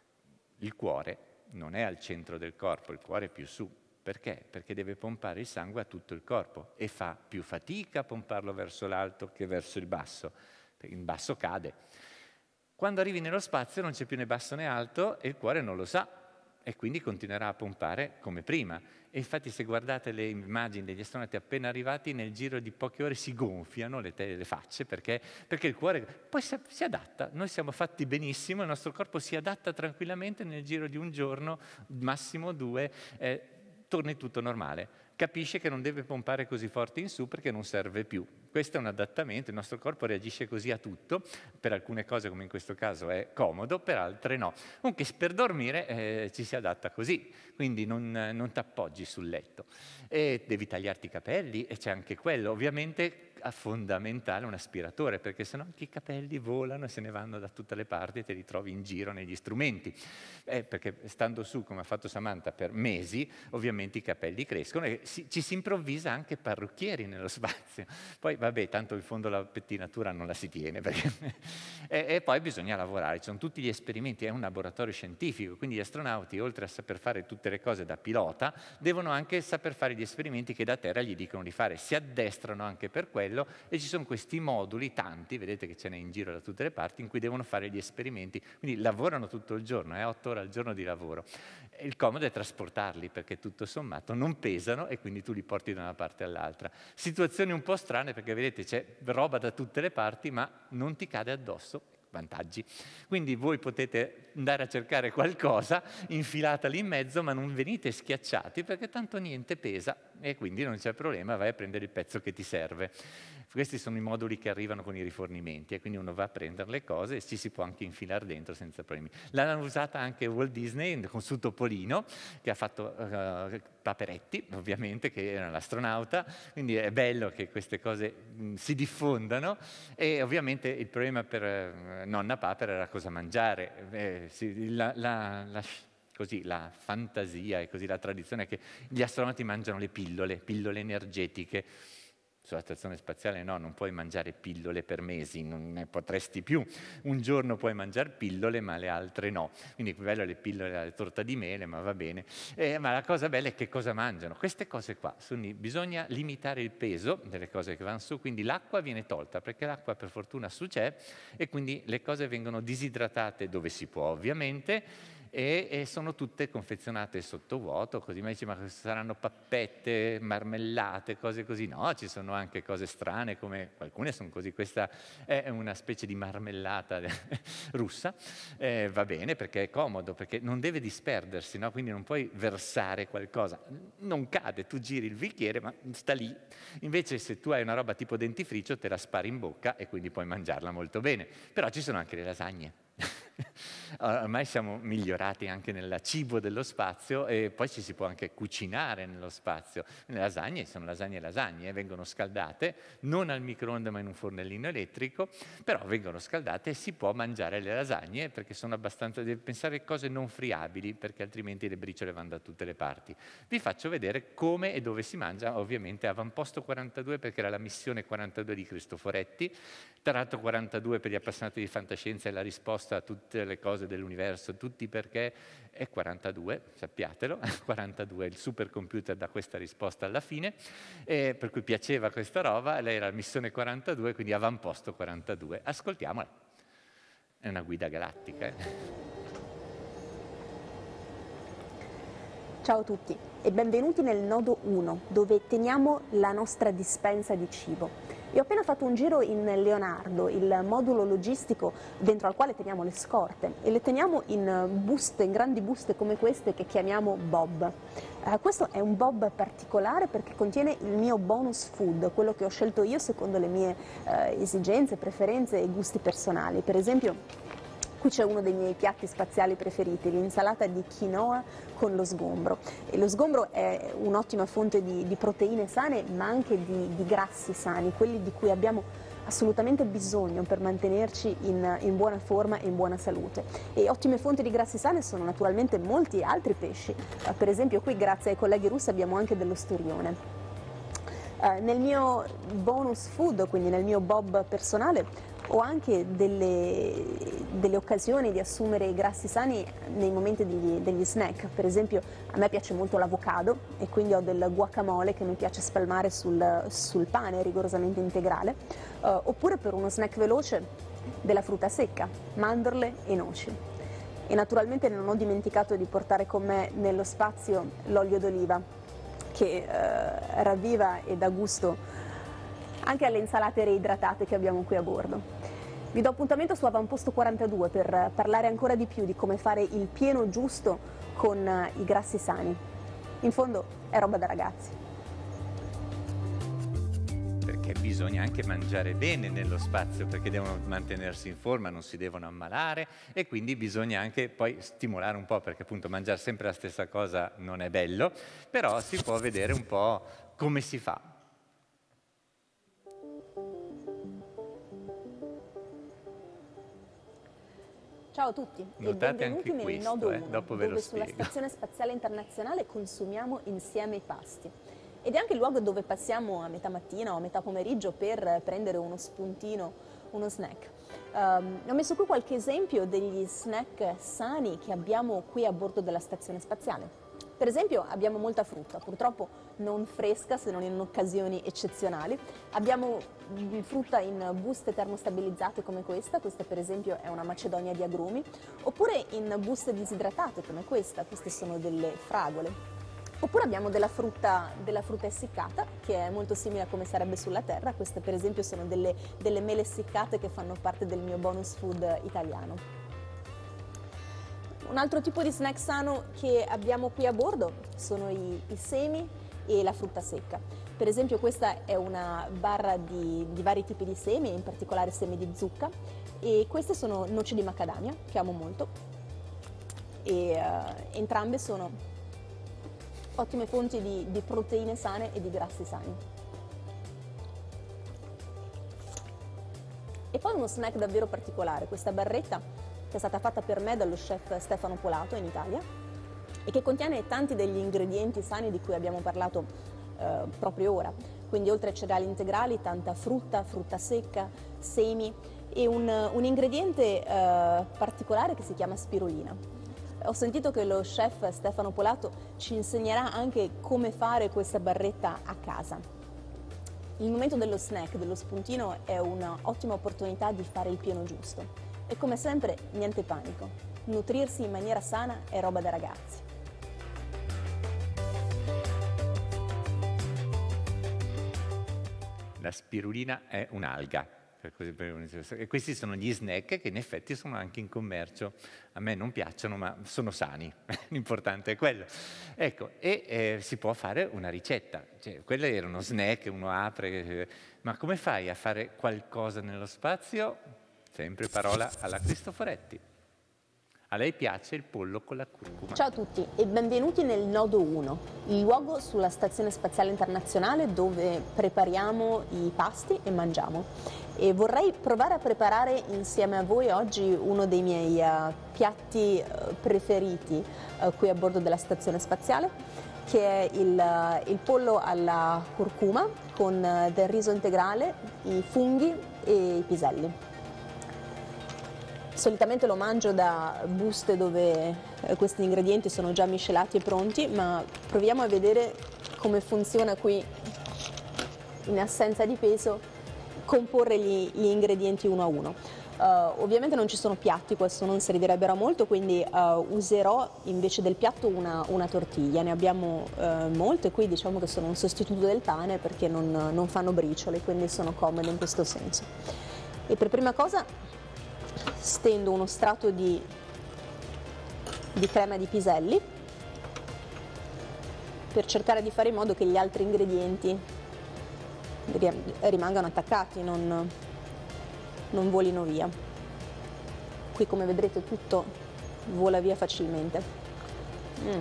[SPEAKER 2] Il cuore non è al centro del corpo, il cuore è più su. Perché? Perché deve pompare il sangue a tutto il corpo e fa più fatica a pomparlo verso l'alto che verso il basso, perché il basso cade. Quando arrivi nello spazio non c'è più né basso né alto e il cuore non lo sa e quindi continuerà a pompare come prima. E infatti se guardate le immagini degli astronauti appena arrivati, nel giro di poche ore si gonfiano le, te- le facce perché, perché il cuore poi si, si adatta. Noi siamo fatti benissimo, il nostro corpo si adatta tranquillamente nel giro di un giorno, massimo due, eh, torni tutto normale. Capisce che non deve pompare così forte in su perché non serve più. Questo è un adattamento, il nostro corpo reagisce così a tutto, per alcune cose come in questo caso è comodo, per altre no. Comunque per dormire eh, ci si adatta così, quindi non, non ti appoggi sul letto. E devi tagliarti i capelli e c'è anche quello, ovviamente è fondamentale un aspiratore, perché sennò anche i capelli volano e se ne vanno da tutte le parti e te li trovi in giro negli strumenti. Eh, perché stando su, come ha fatto Samantha, per mesi, ovviamente i capelli crescono e si, ci si improvvisa anche parrucchieri nello spazio. Poi vabbè, tanto in fondo la pettinatura non la si tiene, perché e, e poi bisogna lavorare, ci sono tutti gli esperimenti, è un laboratorio scientifico, quindi gli astronauti, oltre a saper fare tutte le cose da pilota, devono anche saper fare gli esperimenti che da terra gli dicono di fare, si addestrano anche per quello e ci sono questi moduli, tanti, vedete che ce n'è in giro da tutte le parti, in cui devono fare gli esperimenti, quindi lavorano tutto il giorno, è otto ore al giorno di lavoro. E il comodo è trasportarli, perché tutto sommato non pesano e quindi tu li porti da una parte all'altra. Situazioni un po' strane, perché vedete c'è roba da tutte le parti, ma non ti cade addosso. Vantaggi. Quindi voi potete andare a cercare qualcosa, infilata lì in mezzo, ma non venite schiacciati perché tanto niente pesa e quindi non c'è problema, vai a prendere il pezzo che ti serve. Questi sono i moduli che arrivano con i rifornimenti e quindi uno va a prendere le cose e ci si può anche infilare dentro senza problemi. L'hanno usata anche Walt Disney con su Topolino, che ha fatto uh, Paperetti, ovviamente, che era l'astronauta, quindi è bello che queste cose mh, si diffondano e ovviamente il problema per uh, nonna Papera era cosa mangiare. Eh, sì, la, la, la, così, la fantasia e così la tradizione è che gli astronauti mangiano le pillole, pillole energetiche. Sulla stazione spaziale no, non puoi mangiare pillole per mesi, non ne potresti più. Un giorno puoi mangiare pillole, ma le altre no. Quindi bello le pillole, la torta di mele, ma va bene. Eh, ma la cosa bella è che cosa mangiano. Queste cose qua, sono, bisogna limitare il peso delle cose che vanno su, quindi l'acqua viene tolta, perché l'acqua per fortuna su c'è, e quindi le cose vengono disidratate dove si può, ovviamente, E, e sono tutte confezionate sottovuoto, così mi dice, ma saranno pappette, marmellate, cose così? No, ci sono anche cose strane, come alcune sono così, questa è una specie di marmellata russa, eh, va bene perché è comodo, perché non deve disperdersi, no? Quindi non puoi versare qualcosa, non cade, tu giri il bicchiere ma sta lì, invece se tu hai una roba tipo dentifricio te la spari in bocca e quindi puoi mangiarla molto bene, però ci sono anche le lasagne. Ormai siamo migliorati anche nel cibo dello spazio e poi ci si può anche cucinare nello spazio. Le lasagne sono lasagne e lasagne, eh, vengono scaldate, non al microonde ma in un fornellino elettrico, però vengono scaldate e si può mangiare le lasagne perché sono abbastanza, devi pensare a cose non friabili perché altrimenti le briciole vanno da tutte le parti. Vi faccio vedere come e dove si mangia, ovviamente Avamposto quarantadue perché era la missione quarantadue di Cristoforetti, Tratto quarantadue per gli appassionati di fantascienza è la risposta a tutte le cose dell'universo, tutti perché è quarantadue, sappiatelo, quarantadue, il supercomputer dà questa risposta alla fine, e per cui piaceva questa roba, lei era missione quarantadue, quindi Avamposto quarantadue. Ascoltiamola, è una guida galattica. Eh?
[SPEAKER 9] Ciao a tutti e benvenuti nel nodo uno, dove teniamo la nostra dispensa di cibo. E ho appena fatto un giro in Leonardo, il modulo logistico dentro al quale teniamo le scorte, e le teniamo in buste, in grandi buste come queste che chiamiamo Bob. Uh, questo è un Bob particolare perché contiene il mio bonus food, quello che ho scelto io secondo le mie uh, esigenze, preferenze e gusti personali. Per esempio, qui c'è uno dei miei piatti spaziali preferiti, l'insalata di quinoa con lo sgombro. E lo sgombro è un'ottima fonte di, di proteine sane, ma anche di, di grassi sani, quelli di cui abbiamo assolutamente bisogno per mantenerci in, in buona forma e in buona salute. E ottime fonti di grassi sani sono naturalmente molti altri pesci. Uh, per esempio qui, grazie ai colleghi russi, abbiamo anche dello sturnione. Uh, nel mio bonus food, quindi nel mio Bob personale, ho anche delle, delle occasioni di assumere i grassi sani nei momenti degli, degli snack. Per esempio a me piace molto l'avocado e quindi ho del guacamole che mi piace spalmare sul, sul pane rigorosamente integrale, uh, oppure per uno snack veloce della frutta secca, mandorle e noci. E naturalmente non ho dimenticato di portare con me nello spazio l'olio d'oliva che uh, ravviva e dà gusto anche alle insalate reidratate che abbiamo qui a bordo. Vi do appuntamento su Avamposto quarantadue per parlare ancora di più di come fare il pieno giusto con i grassi sani. In fondo è roba da ragazzi.
[SPEAKER 2] Perché bisogna anche mangiare bene nello spazio, perché devono mantenersi in forma, non si devono ammalare, e quindi bisogna anche poi stimolare un po', perché appunto mangiare sempre la stessa cosa non è bello, però si può vedere un po' come si fa.
[SPEAKER 9] Ciao a tutti
[SPEAKER 2] Notate
[SPEAKER 9] e benvenuti
[SPEAKER 2] anche
[SPEAKER 9] nel
[SPEAKER 2] questo,
[SPEAKER 9] nodo
[SPEAKER 2] eh,
[SPEAKER 9] uno,
[SPEAKER 2] dopo ve lo
[SPEAKER 9] dove sulla
[SPEAKER 2] spiego.
[SPEAKER 9] Stazione Spaziale Internazionale consumiamo insieme i pasti. Ed è anche il luogo dove passiamo a metà mattina o a metà pomeriggio per prendere uno spuntino, uno snack. Um, ho messo qui qualche esempio degli snack sani che abbiamo qui a bordo della Stazione Spaziale. Per esempio abbiamo molta frutta, purtroppo non fresca se non in occasioni eccezionali. Abbiamo frutta in buste termostabilizzate come questa, questa per esempio è una macedonia di agrumi, oppure in buste disidratate come questa, queste sono delle fragole. Oppure abbiamo della frutta, della frutta essiccata, che è molto simile a come sarebbe sulla terra. Queste per esempio sono delle, delle mele essiccate che fanno parte del mio bonus food italiano. Un altro tipo di snack sano che abbiamo qui a bordo sono i, i semi e la frutta secca. Per esempio questa è una barra di, di vari tipi di semi, in particolare semi di zucca, e queste sono noci di macadamia, che amo molto, e uh, entrambe sono ottime fonti di, di proteine sane e di grassi sani. E poi uno snack davvero particolare, questa barretta che è stata fatta per me dallo chef Stefano Polato in Italia e che contiene tanti degli ingredienti sani di cui abbiamo parlato eh, proprio ora. Quindi oltre ai cereali integrali, tanta frutta, frutta secca, semi e un, un ingrediente eh, particolare che si chiama spirulina. Ho sentito che lo chef Stefano Polato ci insegnerà anche come fare questa barretta a casa. Il momento dello snack, dello spuntino, è un'ottima opportunità di fare il pieno giusto. E come sempre, niente panico. Nutrirsi in maniera sana è roba da ragazzi.
[SPEAKER 2] La spirulina è un'alga. E questi sono gli snack che in effetti sono anche in commercio. A me non piacciono, ma sono sani. L'importante è quello. Ecco, e eh, si può fare una ricetta. Cioè, quello era uno snack, uno apre. Eh, ma come fai a fare qualcosa nello spazio? Sempre parola alla Cristoforetti. A lei piace il pollo con la curcuma.
[SPEAKER 9] Ciao a tutti e benvenuti nel Nodo uno, il luogo sulla Stazione Spaziale Internazionale dove prepariamo i pasti e mangiamo. E vorrei provare a preparare insieme a voi oggi uno dei miei uh, piatti uh, preferiti uh, qui a bordo della Stazione Spaziale, che è il, uh, il pollo alla curcuma con uh, del riso integrale, i funghi e i piselli. Solitamente lo mangio da buste dove eh, questi ingredienti sono già miscelati e pronti, ma proviamo a vedere come funziona qui, in assenza di peso, comporre gli, gli ingredienti uno a uno. Uh, ovviamente non ci sono piatti, questo non servirebbero a molto, quindi uh, userò invece del piatto una, una tortiglia. Ne abbiamo uh, molte qui, diciamo che sono un sostituto del pane perché non, non fanno briciole, quindi sono comode in questo senso. E per prima cosa stendo uno strato di, di crema di piselli per cercare di fare in modo che gli altri ingredienti rimangano attaccati, non, non volino via. Qui come vedrete tutto vola via facilmente. Mm.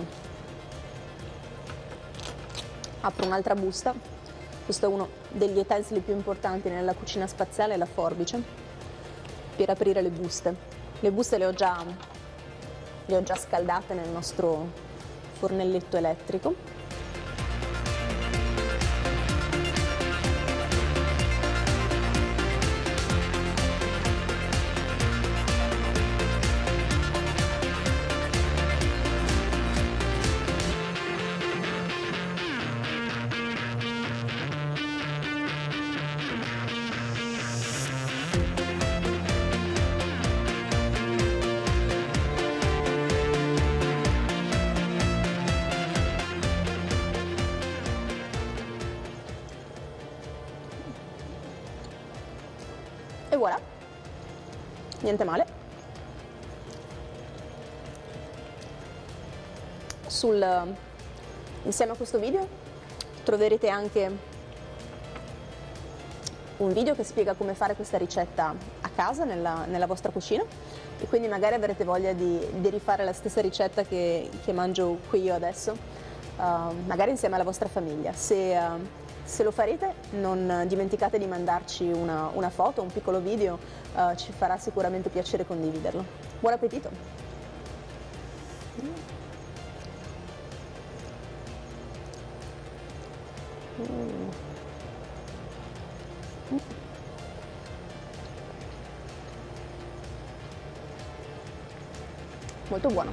[SPEAKER 9] Apro un'altra busta, questo è uno degli utensili più importanti nella cucina spaziale, la forbice, per aprire le buste. Le buste le ho già, le ho già scaldate nel nostro fornelletto elettrico. E voilà, niente male. Sul, Insieme a questo video troverete anche un video che spiega come fare questa ricetta a casa, nella, nella vostra cucina, e quindi magari avrete voglia di, di rifare la stessa ricetta che, che mangio qui io adesso, uh, magari insieme alla vostra famiglia. Se, uh, se lo farete, non dimenticate di mandarci una, una foto, un piccolo video, uh, ci farà sicuramente piacere condividerlo. Buon appetito! Mm. Molto buono.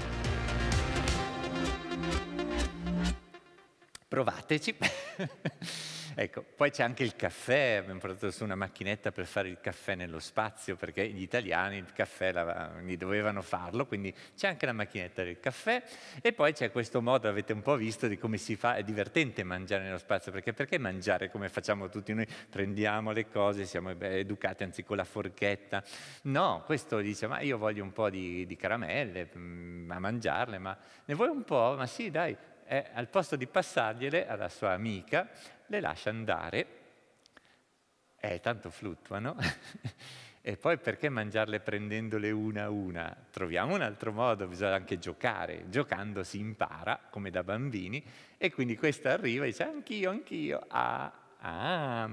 [SPEAKER 2] Provateci. Ecco, poi c'è anche il caffè, abbiamo portato su una macchinetta per fare il caffè nello spazio, perché gli italiani il caffè la, dovevano farlo, quindi c'è anche la macchinetta del caffè. E poi c'è questo modo, avete un po' visto, di come si fa, è divertente mangiare nello spazio, perché perché mangiare come facciamo tutti noi? Prendiamo le cose, siamo educati anzi con la forchetta. No, questo dice, ma io voglio un po' di, di caramelle, mh, a mangiarle, ma ne vuoi un po'? Ma sì, dai. Eh, al posto di passargliele alla sua amica, le lascia andare, eh, tanto fluttuano, e poi perché mangiarle prendendole una a una? Troviamo un altro modo, bisogna anche giocare, giocando si impara, come da bambini, e quindi questa arriva e dice anch'io, anch'io, ah, ah.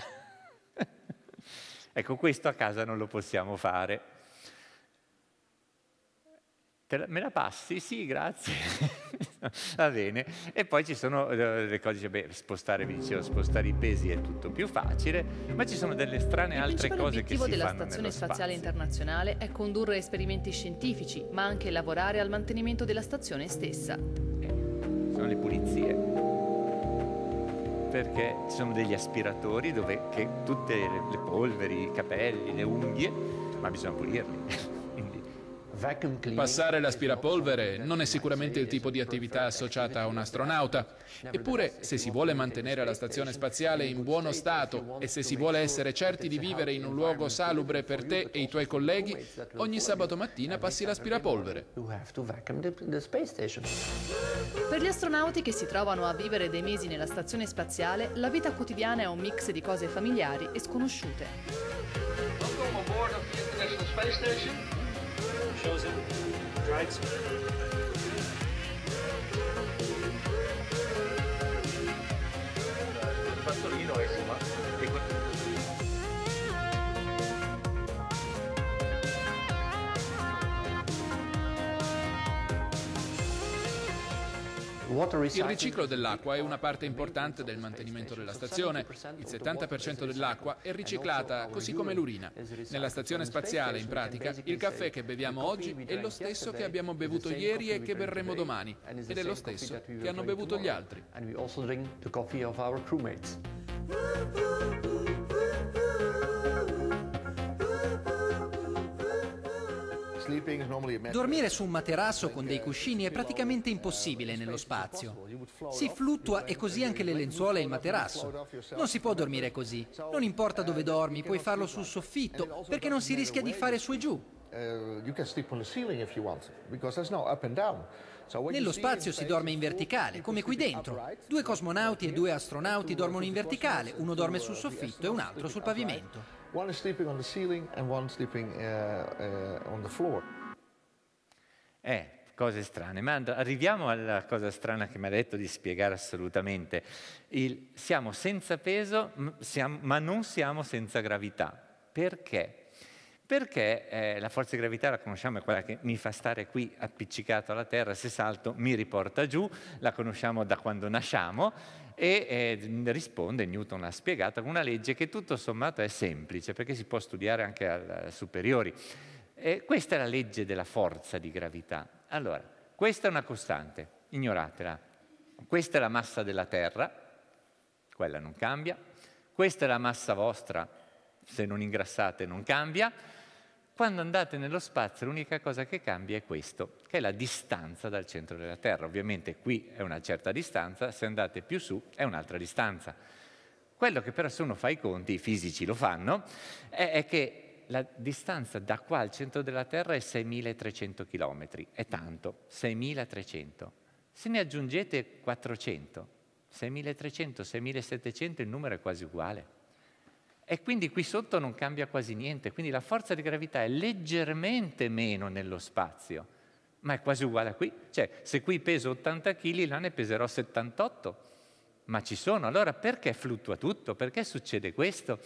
[SPEAKER 2] Ecco, questo a casa non lo possiamo fare. Te la, me la passi? Sì, grazie. Va bene. E poi ci sono uh, le cose, beh, spostare, vi dicevo, spostare i pesi è tutto più facile, ma ci sono delle strane altre cose che si fanno nello spazio.
[SPEAKER 3] Il principale obiettivo della Stazione Spaziale Internazionale è condurre esperimenti scientifici, ma anche lavorare al mantenimento della stazione stessa.
[SPEAKER 2] Eh, sono le pulizie. Perché ci sono degli aspiratori dove che tutte le, le polveri, i capelli, le unghie, ma bisogna pulirli.
[SPEAKER 10] Passare l'aspirapolvere non è sicuramente il tipo di attività associata a un astronauta. Eppure, se si vuole mantenere la stazione spaziale in buono stato e se si vuole essere certi di vivere in un luogo salubre per te e i tuoi colleghi, ogni sabato mattina passi l'aspirapolvere.
[SPEAKER 3] Per gli astronauti che si trovano a vivere dei mesi nella stazione spaziale, la vita quotidiana è un mix di cose familiari e sconosciute.
[SPEAKER 11] Welcome aboard of the International Space Station. Chosen Drags.
[SPEAKER 2] Fattorino è
[SPEAKER 10] Il riciclo dell'acqua è una parte importante del mantenimento della stazione. Il settanta per cento dell'acqua è riciclata, così come l'urina. Nella stazione spaziale, in pratica, il caffè che beviamo oggi è lo stesso che abbiamo bevuto ieri e che berremo domani, ed è lo stesso che hanno bevuto gli altri.
[SPEAKER 12] Dormire su un materasso con dei cuscini è praticamente impossibile nello spazio. Si fluttua e così anche le lenzuola e il materasso. Non si può dormire così. Non importa dove dormi, puoi farlo sul soffitto, perché non si rischia di fare su e giù. Nello spazio si dorme in verticale, come qui dentro. Due cosmonauti e due astronauti dormono in verticale, uno dorme sul soffitto e un altro sul pavimento.
[SPEAKER 13] One is sleeping on the ceiling and one sleeping uh, uh, on the floor.
[SPEAKER 2] Eh, cose strane. Ma arriviamo alla cosa strana che mi ha detto di spiegare assolutamente. Il, siamo senza peso, siamo, ma non siamo senza gravità. Perché? Perché eh, la forza di gravità la conosciamo, è quella che mi fa stare qui appiccicato alla terra, se salto mi riporta giù, la conosciamo da quando nasciamo, e eh, risponde, Newton l'ha spiegata, con una legge che tutto sommato è semplice, perché si può studiare anche ai superiori. E questa è la legge della forza di gravità. Allora, questa è una costante, ignoratela. Questa è la massa della Terra, quella non cambia. Questa è la massa vostra, se non ingrassate non cambia. Quando andate nello spazio l'unica cosa che cambia è questo, che è la distanza dal centro della Terra. Ovviamente qui è una certa distanza, se andate più su è un'altra distanza. Quello che però se uno fa i conti, i fisici lo fanno, è, è che la distanza da qua al centro della Terra è seimilatrecento chilometri, è tanto, seimilatrecento. Se ne aggiungete quattrocento, seimilatrecento, seimilasettecento, il numero è quasi uguale. E quindi qui sotto non cambia quasi niente, quindi la forza di gravità è leggermente meno nello spazio, ma è quasi uguale a qui. Cioè, se qui peso ottanta chili, là ne peserò settantotto, ma ci sono. Allora perché fluttua tutto? Perché succede questo?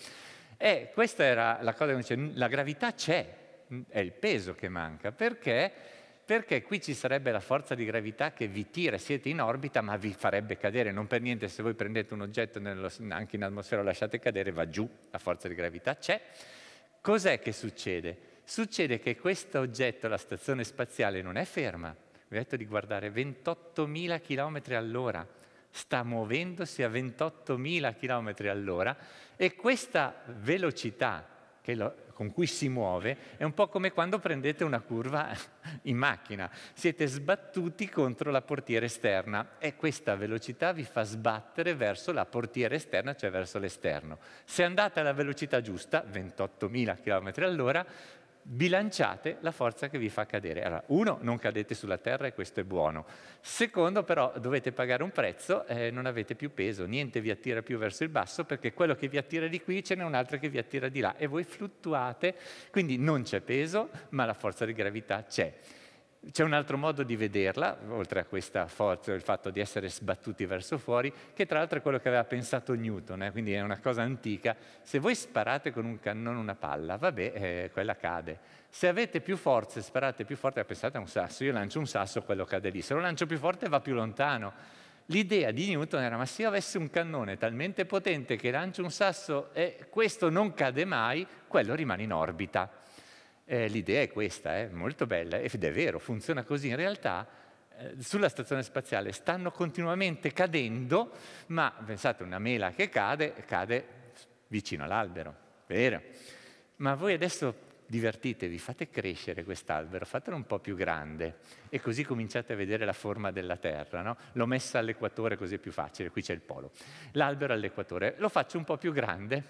[SPEAKER 2] E questa era la cosa che dice, la gravità c'è, è il peso che manca. Perché? Perché qui ci sarebbe la forza di gravità che vi tira, siete in orbita, ma vi farebbe cadere. Non per niente, se voi prendete un oggetto nello, anche in atmosfera, lo lasciate cadere, va giù, la forza di gravità c'è. Cos'è che succede? Succede che questo oggetto, la stazione spaziale, non è ferma. Vi ho detto di guardare ventottomila chilometri all'ora. Sta muovendosi a ventottomila chilometri all'ora e questa velocità che lo, con cui si muove è un po' come quando prendete una curva in macchina. Siete sbattuti contro la portiera esterna e questa velocità vi fa sbattere verso la portiera esterna, cioè verso l'esterno. Se andate alla velocità giusta, ventottomila chilometri all'ora, bilanciate la forza che vi fa cadere. Allora, uno, non cadete sulla terra e questo è buono. Secondo, però, dovete pagare un prezzo, eh, non avete più peso, niente vi attira più verso il basso perché quello che vi attira di qui ce n'è un altro che vi attira di là e voi fluttuate, quindi non c'è peso, ma la forza di gravità c'è. C'è un altro modo di vederla, oltre a questa forza, il fatto di essere sbattuti verso fuori, che tra l'altro è quello che aveva pensato Newton, eh, quindi è una cosa antica. Se voi sparate con un cannone una palla, vabbè, eh, quella cade. Se avete più forze, sparate più forte, pensate a un sasso, io lancio un sasso, quello cade lì. Se lo lancio più forte va più lontano. L'idea di Newton era, ma se io avessi un cannone talmente potente che lancio un sasso e questo non cade mai, quello rimane in orbita. Eh, l'idea è questa, è eh, molto bella, ed è vero, funziona così. In realtà eh, sulla stazione spaziale stanno continuamente cadendo, ma pensate, una mela che cade, cade vicino all'albero, vero? Ma voi adesso divertitevi, fate crescere quest'albero, fatelo un po' più grande e così cominciate a vedere la forma della Terra, no? L'ho messa all'equatore così è più facile, qui c'è il polo. L'albero all'equatore, lo faccio un po' più grande,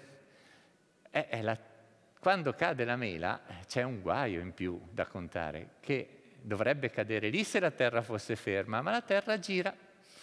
[SPEAKER 2] è, è la Quando cade la mela c'è un guaio in più da contare, che dovrebbe cadere lì se la Terra fosse ferma, ma la Terra gira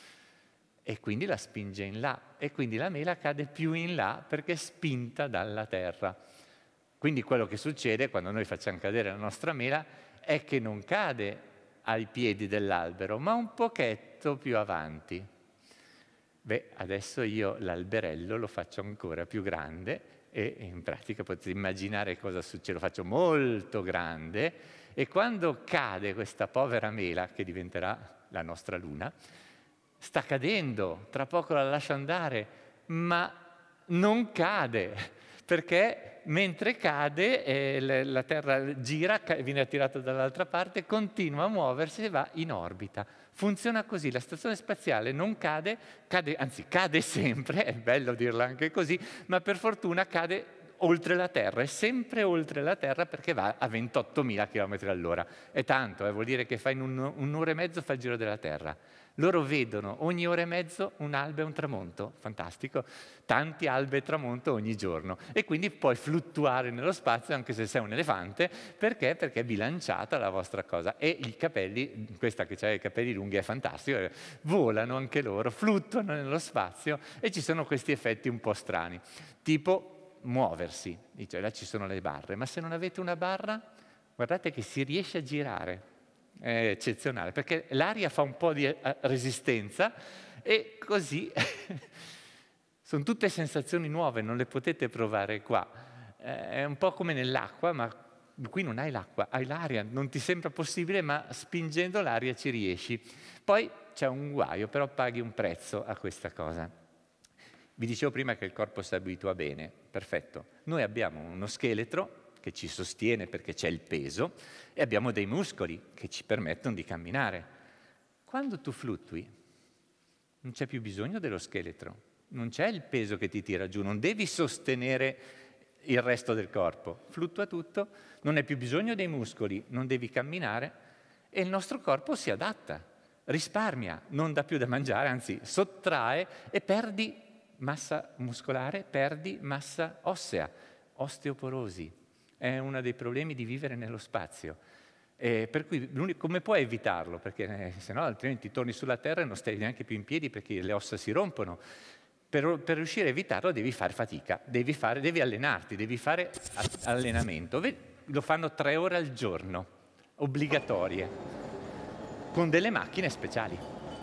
[SPEAKER 2] e quindi la spinge in là e quindi la mela cade più in là perché è spinta dalla Terra. Quindi quello che succede quando noi facciamo cadere la nostra mela è che non cade ai piedi dell'albero, ma un pochetto più avanti. Beh, adesso io l'alberello lo faccio ancora più grande e in pratica potete immaginare cosa succede, lo faccio molto grande e quando cade questa povera mela, che diventerà la nostra Luna, sta cadendo, tra poco la lascio andare, ma non cade, perché mentre cade eh, la Terra gira, viene attirata dall'altra parte, continua a muoversi e va in orbita. Funziona così, la stazione spaziale non cade, cade, anzi cade sempre, è bello dirla anche così, ma per fortuna cade oltre la Terra, è sempre oltre la Terra perché va a ventottomila chilometri all'ora. È tanto, eh, vuol dire che fa in un, un'ora e mezzo fa il giro della Terra. Loro vedono ogni ora e mezzo un'alba e un tramonto, fantastico, tanti albe e tramonto ogni giorno e quindi puoi fluttuare nello spazio anche se sei un elefante, perché? Perché è bilanciata la vostra cosa e i capelli, questa che ha i capelli lunghi è fantastico, volano anche loro, fluttuano nello spazio e ci sono questi effetti un po' strani, tipo muoversi, dice là ci sono le barre, ma se non avete una barra guardate che si riesce a girare. È eccezionale, perché l'aria fa un po' di resistenza e così sono tutte sensazioni nuove, non le potete provare qua. È un po' come nell'acqua, ma qui non hai l'acqua, hai l'aria, non ti sembra possibile, ma spingendo l'aria ci riesci. Poi c'è un guaio, però paghi un prezzo a questa cosa. Vi dicevo prima che il corpo si abitua bene, perfetto. Noi abbiamo uno scheletro che ci sostiene perché c'è il peso, e abbiamo dei muscoli che ci permettono di camminare. Quando tu fluttui, non c'è più bisogno dello scheletro, non c'è il peso che ti tira giù, non devi sostenere il resto del corpo, fluttua tutto, non hai più bisogno dei muscoli, non devi camminare e il nostro corpo si adatta, risparmia, non dà più da mangiare, anzi sottrae e perdi massa muscolare, perdi massa ossea, osteoporosi. È uno dei problemi di vivere nello spazio. E per cui come puoi evitarlo? Perché eh, se no altrimenti torni sulla terra e non stai neanche più in piedi perché le ossa si rompono. Per, per riuscire a evitarlo devi fare fatica, devi, fare, devi allenarti, devi fare allenamento. Lo fanno tre ore al giorno, obbligatorie, con delle macchine speciali.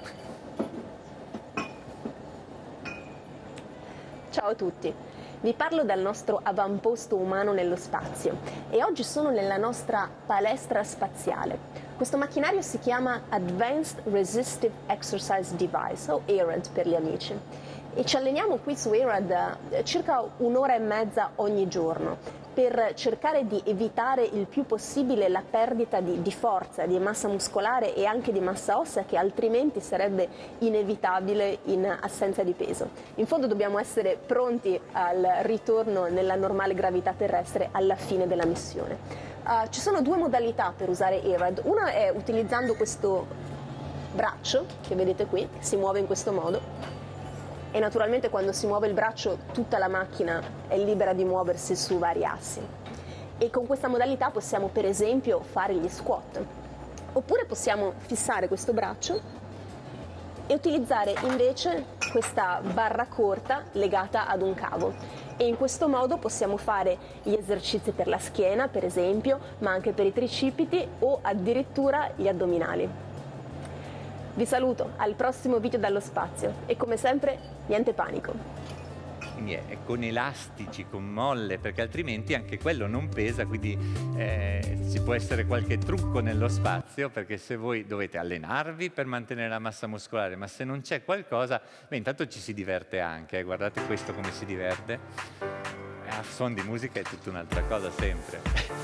[SPEAKER 9] Ciao a tutti, vi parlo dal nostro avamposto umano nello spazio e oggi sono nella nostra palestra spaziale. Questo macchinario si chiama Advanced Resistive Exercise Device, o A R E D per gli amici, e ci alleniamo qui su A R E D circa un'ora e mezza ogni giorno per cercare di evitare il più possibile la perdita di, di forza, di massa muscolare e anche di massa ossea che altrimenti sarebbe inevitabile in assenza di peso. In fondo dobbiamo essere pronti al ritorno nella normale gravità terrestre alla fine della missione. Uh, ci sono due modalità per usare A R E D. Una è utilizzando questo braccio che vedete qui, che si muove in questo modo. E naturalmente quando si muove il braccio tutta la macchina è libera di muoversi su vari assi. E con questa modalità possiamo per esempio fare gli squat. Oppure possiamo fissare questo braccio e utilizzare invece questa barra corta legata ad un cavo. E in questo modo possiamo fare gli esercizi per la schiena, per esempio, ma anche per i tricipiti o addirittura gli addominali. Vi saluto, al prossimo video dallo spazio e come sempre niente panico.
[SPEAKER 2] Quindi è con elastici, con molle, perché altrimenti anche quello non pesa, quindi eh, ci può essere qualche trucco nello spazio, perché se voi dovete allenarvi per mantenere la massa muscolare, ma se non c'è qualcosa, beh, intanto ci si diverte anche, eh, guardate questo come si diverte, a suon di musica è tutta un'altra cosa sempre.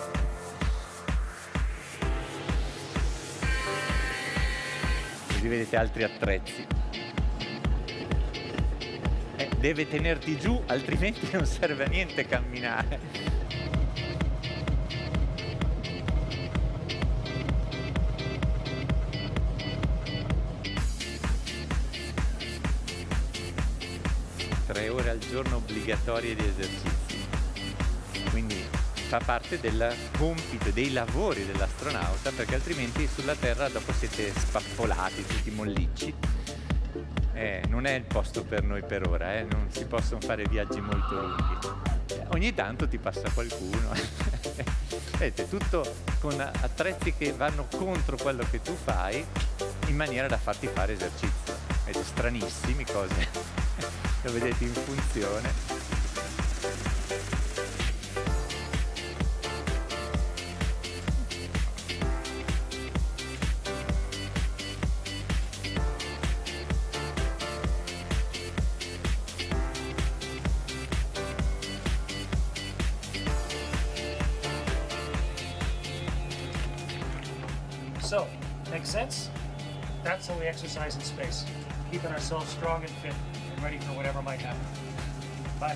[SPEAKER 2] Così vedete altri attrezzi. Eh, deve tenerti giù, altrimenti non serve a niente camminare. Tre ore al giorno obbligatorie di esercizi. Quindi fa parte del compito, dei lavori dell'astronauta, perché altrimenti sulla Terra dopo siete spappolati, tutti mollicci. Eh, non è il posto per noi per ora, eh? Non si possono fare viaggi molto lunghi. Eh, ogni tanto ti passa qualcuno. Vedete, tutto con attrezzi che vanno contro quello che tu fai, in maniera da farti fare esercizio. Vedete, stranissimi cose. Lo vedete in funzione.
[SPEAKER 14] So, makes sense? That's how we exercise in space, keeping ourselves strong and fit and ready for whatever might happen. Bye.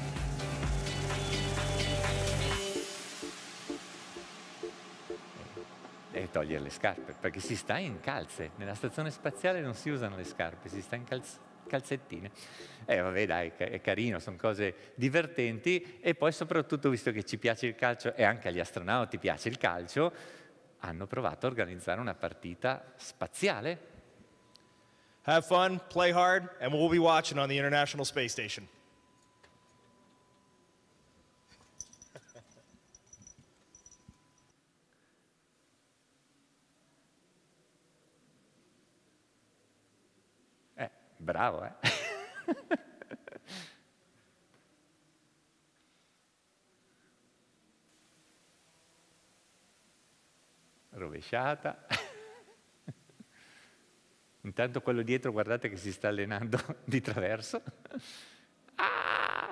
[SPEAKER 2] E togliere le scarpe, perché si sta in calze. Nella stazione spaziale non si usano le scarpe, si sta in calz calzettine. E eh, vabbè, dai, è carino, sono cose divertenti. E poi soprattutto, visto che ci piace il calcio e anche agli astronauti piace il calcio, hanno provato a organizzare una partita spaziale.
[SPEAKER 15] Have fun, play hard, and we'll be watching on the International Space Station.
[SPEAKER 2] Eh, bravo, eh? Rovesciata. Intanto quello dietro, guardate che si sta allenando di traverso. Ah!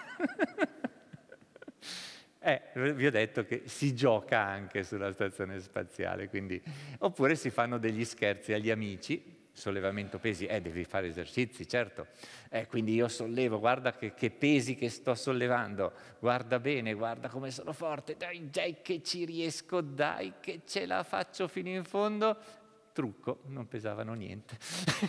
[SPEAKER 2] eh, vi ho detto che si gioca anche sulla stazione spaziale, quindi... Oppure si fanno degli scherzi agli amici. Sollevamento pesi, eh, devi fare esercizi, certo. Eh, quindi io sollevo, guarda che, che pesi che sto sollevando, guarda bene, guarda come sono forte, dai, dai che ci riesco, dai che ce la faccio fino in fondo. Trucco, non pesavano niente.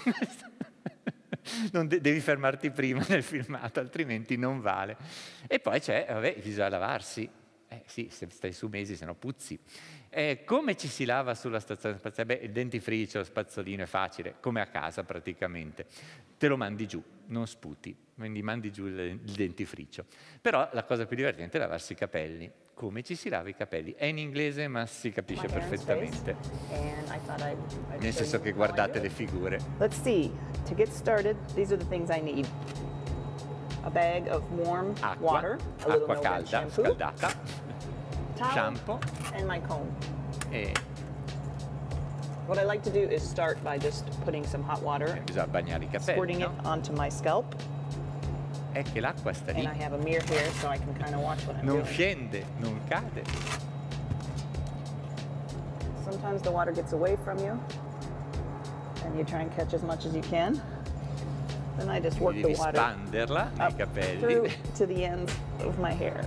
[SPEAKER 2] Non de devi fermarti prima nel filmato, altrimenti non vale. E poi c'è, vabbè, bisogna lavarsi. Eh sì, se stai su mesi, se no puzzi. Eh, come ci si lava sulla stazione spaziale? Beh, il dentifricio, lo spazzolino è facile, come a casa praticamente. Te lo mandi giù, non sputi, quindi mandi giù il, il dentifricio. Però la cosa più divertente è lavarsi i capelli. Come ci si lava i capelli? È in inglese, ma si capisce perfettamente. Nel senso che guardate le figure.
[SPEAKER 16] Let's see. To get started, these are the things I need. A bag of warm
[SPEAKER 2] Acqua,
[SPEAKER 16] water, a little
[SPEAKER 2] acqua
[SPEAKER 16] no-rinse
[SPEAKER 2] calda,
[SPEAKER 16] shampoo,
[SPEAKER 2] scaldata,
[SPEAKER 16] towel,
[SPEAKER 2] shampoo
[SPEAKER 16] and my comb.
[SPEAKER 2] e
[SPEAKER 16] What I like to do is start by just putting some hot water,
[SPEAKER 2] bisogna bagnare i capelli,
[SPEAKER 16] squirting
[SPEAKER 2] no?
[SPEAKER 16] it onto my scalp,
[SPEAKER 2] È che l'acqua sta lì,
[SPEAKER 16] and I have a mirror here so I can kind of watch what I'm
[SPEAKER 2] non
[SPEAKER 16] doing.
[SPEAKER 2] scende, non cade.
[SPEAKER 16] Sometimes the water gets away from you, and you try and catch as much as you can. Then I just work
[SPEAKER 2] Quindi
[SPEAKER 16] the
[SPEAKER 2] devi
[SPEAKER 16] water
[SPEAKER 2] spanderla nei
[SPEAKER 16] up
[SPEAKER 2] capelli.
[SPEAKER 16] through to the ends of my hair.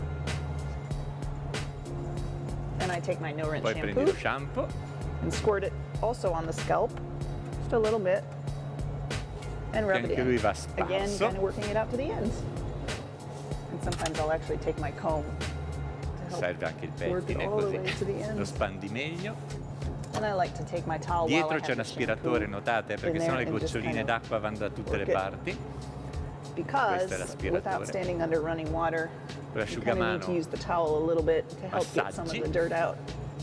[SPEAKER 16] And I take my no-rinse
[SPEAKER 2] Poi prendi
[SPEAKER 16] shampoo
[SPEAKER 2] lo shampoo,
[SPEAKER 16] and squirt it also on the scalp, just a little bit, and rub
[SPEAKER 2] che
[SPEAKER 16] it
[SPEAKER 2] anche
[SPEAKER 16] in.
[SPEAKER 2] lui va
[SPEAKER 16] Again,
[SPEAKER 2] sparso.
[SPEAKER 16] kind of working it out to the ends. And sometimes I'll actually take my comb to help
[SPEAKER 2] Serve anche il
[SPEAKER 16] work it
[SPEAKER 2] pettine
[SPEAKER 16] all the
[SPEAKER 2] così,
[SPEAKER 16] way to the
[SPEAKER 2] lo
[SPEAKER 16] ends.
[SPEAKER 2] spandi meglio.
[SPEAKER 16] And I like to take my towel while I
[SPEAKER 2] Dietro
[SPEAKER 16] have
[SPEAKER 2] c'è un
[SPEAKER 16] the
[SPEAKER 2] aspiratore,
[SPEAKER 16] shampoo
[SPEAKER 2] notate, perché
[SPEAKER 16] in
[SPEAKER 2] sennò
[SPEAKER 16] there
[SPEAKER 2] le
[SPEAKER 16] and just
[SPEAKER 2] goccioline
[SPEAKER 16] kind of
[SPEAKER 2] d'acqua vanno da tutte le
[SPEAKER 16] work it.
[SPEAKER 2] parti.
[SPEAKER 16] Because
[SPEAKER 2] Questo è l'aspiratore.
[SPEAKER 16] without standing under running water,
[SPEAKER 2] Con
[SPEAKER 16] you kind of need
[SPEAKER 2] l'asciugamano
[SPEAKER 16] to use the towel a little bit to help get some of
[SPEAKER 2] massaggi.
[SPEAKER 16] the dirt out.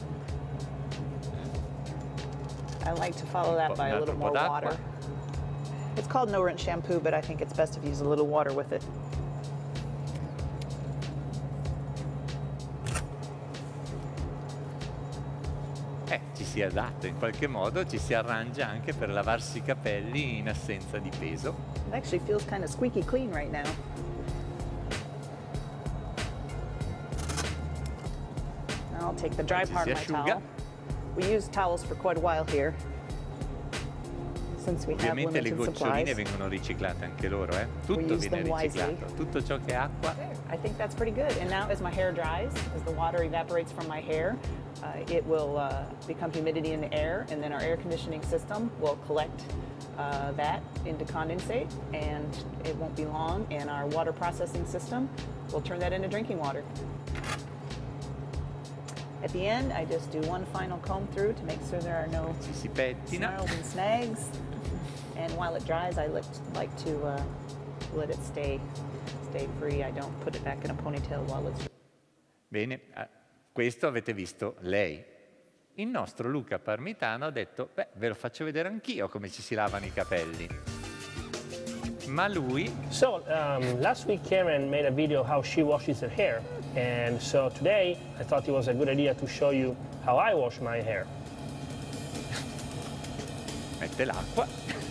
[SPEAKER 16] I like to follow that by a
[SPEAKER 2] un
[SPEAKER 16] little
[SPEAKER 2] altro po'
[SPEAKER 16] more
[SPEAKER 2] d'acqua.
[SPEAKER 16] water. It's called no rinse shampoo, but I think it's best if you use a little water with it.
[SPEAKER 2] Eh, ci si adatta in qualche modo, ci si arrangia anche per lavarsi i capelli in assenza di peso.
[SPEAKER 16] It actually feels kind of squeaky clean right now. Now I'll take the dry
[SPEAKER 2] Ci
[SPEAKER 16] part
[SPEAKER 2] si
[SPEAKER 16] of my
[SPEAKER 2] asciuga.
[SPEAKER 16] towel. We use towels for quite a while here, since we have
[SPEAKER 2] Ovviamente le
[SPEAKER 16] limited
[SPEAKER 2] goccioline
[SPEAKER 16] supplies.
[SPEAKER 2] vengono riciclate anche loro, eh? Tutto
[SPEAKER 16] use
[SPEAKER 2] viene
[SPEAKER 16] them wisely.
[SPEAKER 2] riciclato, tutto ciò che è acqua.
[SPEAKER 16] I think that's pretty good. And now as my hair dries, as the water evaporates from my hair, uh, it will uh, become humidity in the air, and then our air conditioning system will collect uh, that into condensate, and it won't be long, and our water processing system will turn that into drinking water. At the end, I just do one final comb through to make sure there are no
[SPEAKER 2] Ci si pettina.
[SPEAKER 16] snarls and snags. And while it dries, I like like to uh, let it stay stay free. I don't put it back in a ponytail while it's.
[SPEAKER 2] Bene, eh, questo avete visto lei. Il nostro Luca Parmitano ha detto, beh, ve lo faccio vedere anch'io come ci si lavano i capelli. Ma lui...
[SPEAKER 17] So, um, last week Karen made a video how she washes her hair. And so today, I thought it was a good idea to show you how I wash my hair.
[SPEAKER 2] Mette l'acqua.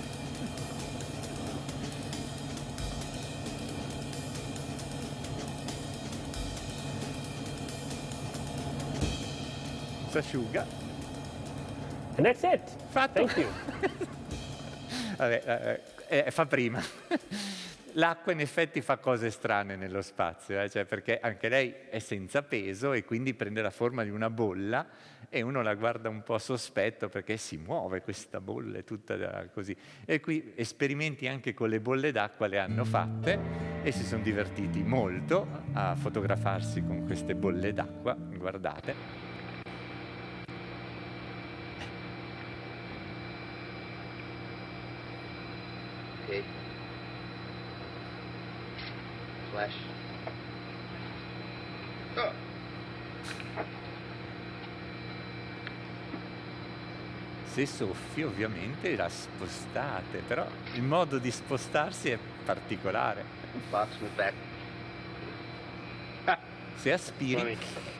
[SPEAKER 2] Si asciuga.
[SPEAKER 17] And that's it.
[SPEAKER 2] Fatto.
[SPEAKER 17] Thank you.
[SPEAKER 2] Vabbè, eh, eh, fa prima. L'acqua in effetti fa cose strane nello spazio, eh? Cioè, perché anche lei è senza peso e quindi prende la forma di una bolla e uno la guarda un po' sospetto perché si muove questa bolla, è tutta da- così. E qui esperimenti anche con le bolle d'acqua le hanno fatte e si sono divertiti molto a fotografarsi con queste bolle d'acqua, guardate.
[SPEAKER 18] Okay. Flash. Oh.
[SPEAKER 2] Se soffi ovviamente la spostate, però il modo di spostarsi è particolare.
[SPEAKER 18] Box in the back.
[SPEAKER 2] Se aspiri...
[SPEAKER 18] Funny.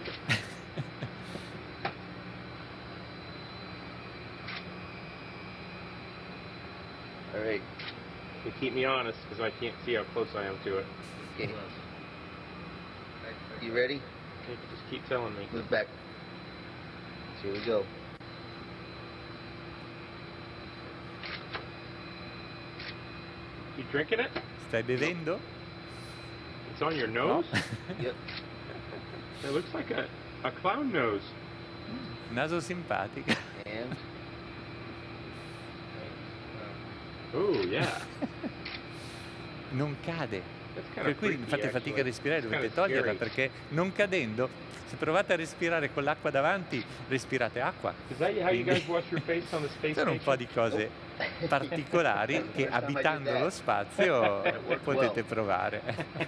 [SPEAKER 18] All right.
[SPEAKER 19] You keep me honest because I can't see how close I am to it.
[SPEAKER 18] Okay. You ready?
[SPEAKER 19] You can just keep telling me.
[SPEAKER 18] Move back. So here we go.
[SPEAKER 19] You drinking it?
[SPEAKER 2] Stai bevendo?
[SPEAKER 19] It's on your nose?
[SPEAKER 18] Yep.
[SPEAKER 19] It looks like a, a clown nose.
[SPEAKER 2] Naso simpatico.
[SPEAKER 18] And
[SPEAKER 19] Oh, yeah.
[SPEAKER 2] Non cade. Per cui fate fatica a respirare, dovete toglierla, perché non cadendo, se provate a respirare con l'acqua davanti, respirate acqua. Quindi, sono un po' di cose particolari che abitando lo spazio potete provare.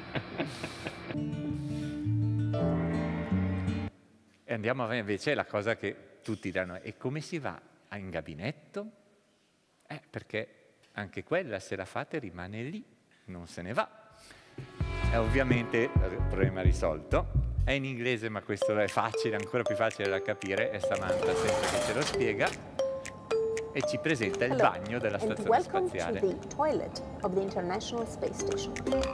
[SPEAKER 2] E andiamo avanti, invece la cosa che tutti diranno: e come si va in gabinetto? Eh, perché anche quella, se la fate, rimane lì, non se ne va. E ovviamente il problema risolto. È in inglese, ma questo è facile, ancora più facile da capire, è Samantha sempre che ce lo spiega e ci presenta il
[SPEAKER 9] Hello,
[SPEAKER 2] bagno della
[SPEAKER 9] and
[SPEAKER 2] stazione
[SPEAKER 9] welcome
[SPEAKER 2] spaziale.
[SPEAKER 9] to the toilet of the International Space Station.